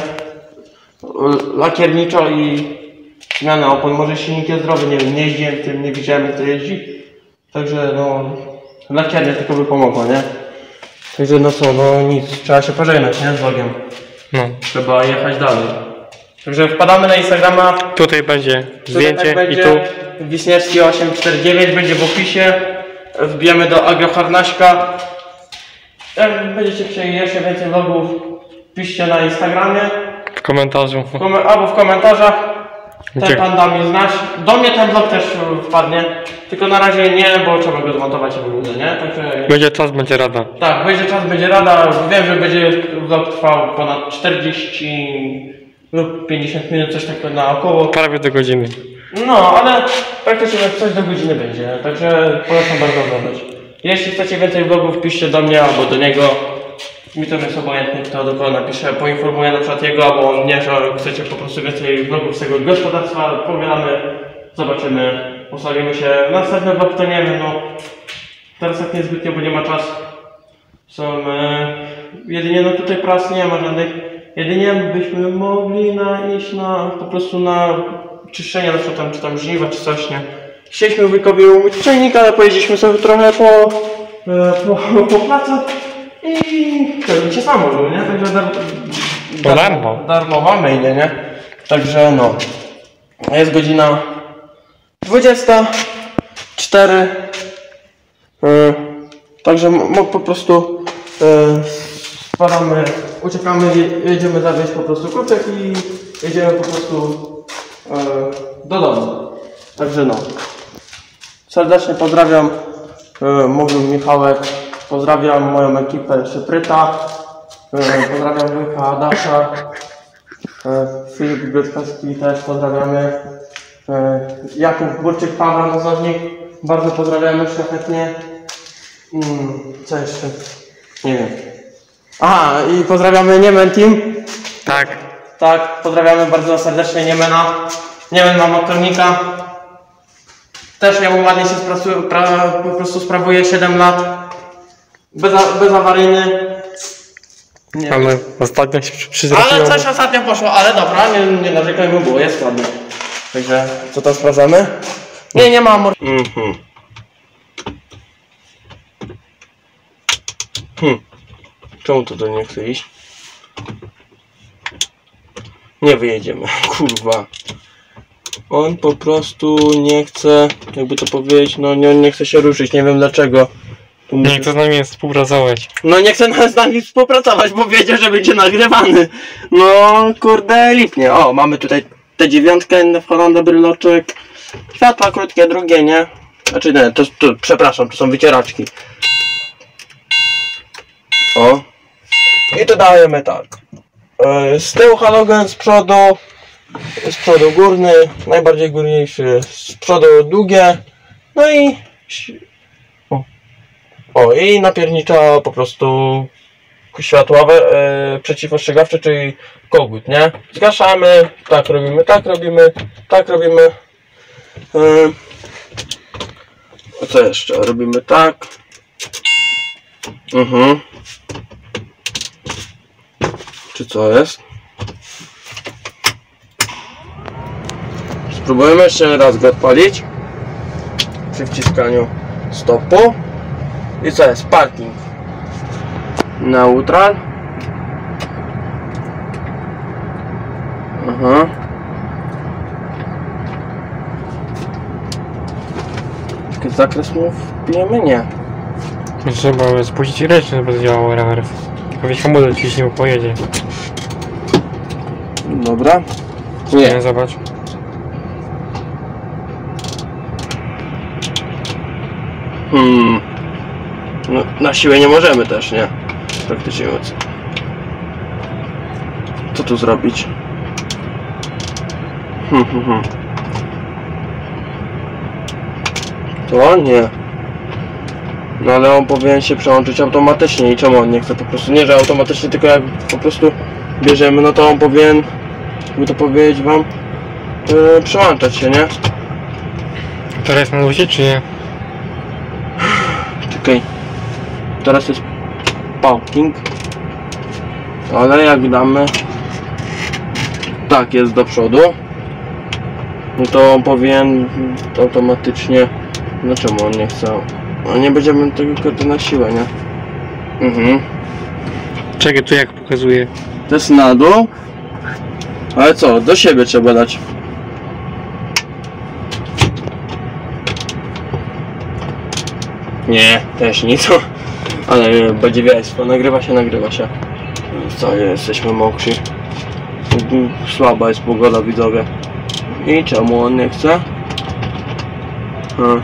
lakierniczo i zmianę opon. Może silnik jest zdrowy, nie wiem, nie jeździłem tym, nie widziałem jak to jeździ. Także no, lakiernia tylko by pomogła, nie? Także no co, no nic, trzeba się pożegnać, nie? Z vlogiem. No. Trzeba jechać dalej. Także wpadamy na Instagrama. Tutaj będzie zdjęcie Tutaj będzie i tu. Wiśniewski osiem cztery dziewięć będzie w opisie. Wbijemy do Agroharnaśka. Jak będziecie chcieli jeszcze więcej vlogów, piszcie na Instagramie. W komentarzu. W kom albo w komentarzach. Ten Dzięki. pan da mi znać. Do mnie ten vlog też wpadnie. Tylko na razie nie, bo trzeba go zmontować i wyłudzę, nie? Także... Będzie czas, będzie rada. Tak, będzie czas, będzie rada. Wiem, że będzie vlog trwał ponad czterdzieści lub pięćdziesiąt minut, coś takiego na około. Prawie do godziny. No, ale praktycznie coś do godziny będzie, także polecam bardzo oglądać. Jeśli chcecie więcej vlogów, piszcie do mnie albo do niego. Mi to jest obojętnie, kto do kogo napisze, poinformuję na przykład jego albo on mnie, że chcecie po prostu więcej vlogów z tego gospodarstwa, pogadamy, zobaczymy, ustawimy się. Następny vlog to nie wiem, no teraz tak niezbytnio, bo nie ma czasu. Są e, jedynie no tutaj prac nie ma żadnych, jedynie byśmy mogli na, iść na po prostu na czyszczenie, na przykład tam, czy tam żniwa, czy coś, nie. Chcieliśmy wujkowi umyć czajnik, ale pojeździliśmy sobie trochę po, e, po, po pracy i to się samo było, nie? Także dar, dar, darmo. darmowa maile, nie? Także no, jest godzina dwudziesta cztery. E, także mo, po prostu e, spadamy, uciekamy, jedziemy zawieźć po prostu kurczek i jedziemy po prostu e, do domu. Także no. Serdecznie pozdrawiam e, mówił Michałek, pozdrawiam moją ekipę Szypryta, e, pozdrawiam wujka Adasza, e, Filip Bibliotkarski też pozdrawiamy, e, Jakub Burczyk, Paweł Nazownik, bardzo pozdrawiamy szlachetnie. Hmm, co jeszcze? Nie wiem. Aha, i pozdrawiamy Niemen Team. Tak. Tak, pozdrawiamy bardzo serdecznie Niemena. Niemen ma motornika. Też ja mu ładnie się pra, po prostu sprawuje siedem lat. Bez, bezawaryjny. Nie. Ale ostatnio się przyzrapiło. Ale coś ostatnio poszło, ale dobra, nie, nie narzekajmy, było, jest ładnie. Także, co tam sprawdzamy? Nie, nie ma amor... Mhm. Hmm. Czemu to do nie chce iść? Nie wyjedziemy, kurwa. On po prostu nie chce, jakby to powiedzieć, no nie, nie chce się ruszyć, nie wiem dlaczego. Tu Nie muszę... chce z nami współpracować. No nie chce z nami współpracować, bo wiedział, że będzie nagrywany. No kurde, lipnie. O, mamy tutaj tę dziewiątkę w Hollanda bryloczek. Światła krótkie, drugie, nie? Znaczy nie, to, to przepraszam, to są wycieraczki. O. I tu dajemy tak. Z tyłu halogen, z przodu, z przodu górny, najbardziej górniejszy, z przodu długie, no i o, o i napiernicza po prostu światłowe, e, przeciwostrzegawcze, czyli kogut, nie? Zgaszamy, tak robimy, tak robimy, tak robimy. E, a co jeszcze? Robimy tak. Mhm. Czy co jest? Spróbujemy jeszcze raz go odpalić przy wciskaniu stopu. I co jest? Parking. Neutral. Aha. Jaki zakres mu wbijemy? Nie. Trzeba spuścić ręczny, żeby działał rewers. Powiedz hamulec ciśnie, bo pojedzie. Dobra. Nie, Nie. zobacz. Hmm. No, na siłę nie możemy też, nie? Praktycznie mówiąc. Co tu zrobić? Hmm, hmm, hmm. To nie. No ale on powinien się przełączyć automatycznie i czemu on nie chce po prostu? Nie, że automatycznie, tylko jak po prostu bierzemy, no to on powinien, jakby to powiedzieć wam, yy, przełączać się, nie? Teraz na luzie, czy nie? Czekaj. Teraz jest parking. Ale jak damy tak jest do przodu, no to on powinien automatycznie. No czemu on nie chce? No nie będziemy tego kurde na siłę, nie? Mhm. Czekaj, tu jak pokazuje. To jest na dół. Ale co? Do siebie trzeba dać. Nie, też nic. Ale badziewiajstwo. Nagrywa się, nagrywa się. Co, jesteśmy mokrzy. Słaba jest pogoda, widzowie. I czemu on nie chce? Hmm.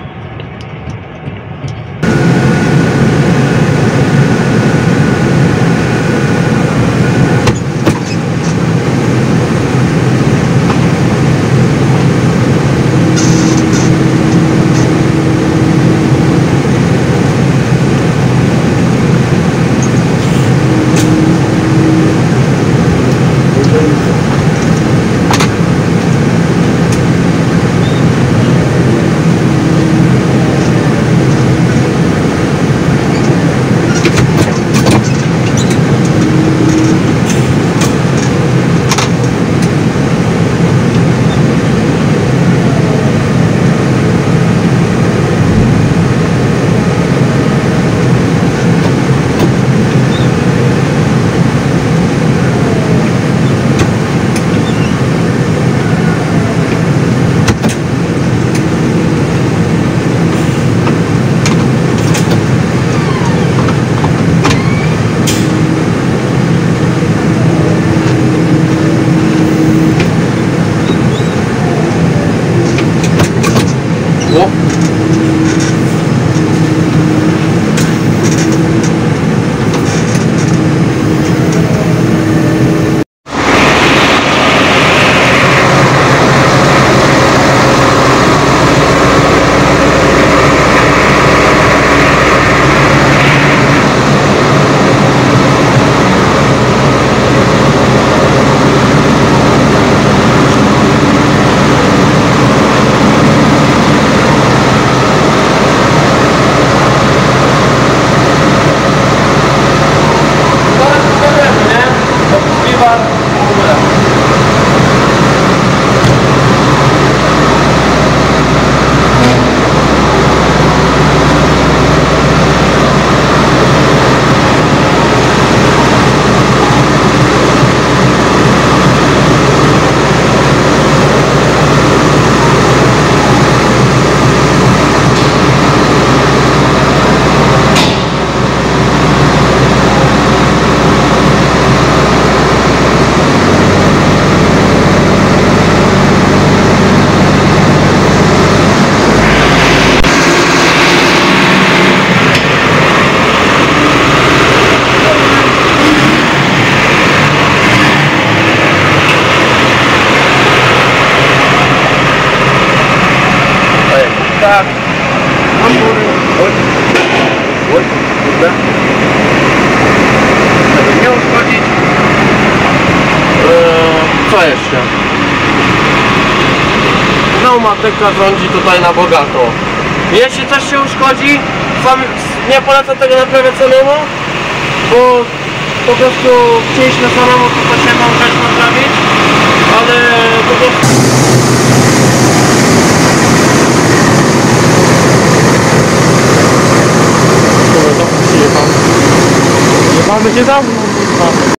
Tak. Mam góry. Oj. Oj. Kurde. Żeby nie uszkodzić. Eee, co jeszcze? Pneumatyka rządzi tutaj na bogato. Jeśli coś się uszkodzi, sam nie polecam tego naprawiać samemu, bo po prostu chcieliśmy samemu tutaj jedną rzecz naprawić, ale po prostu... Mamy cię dawno.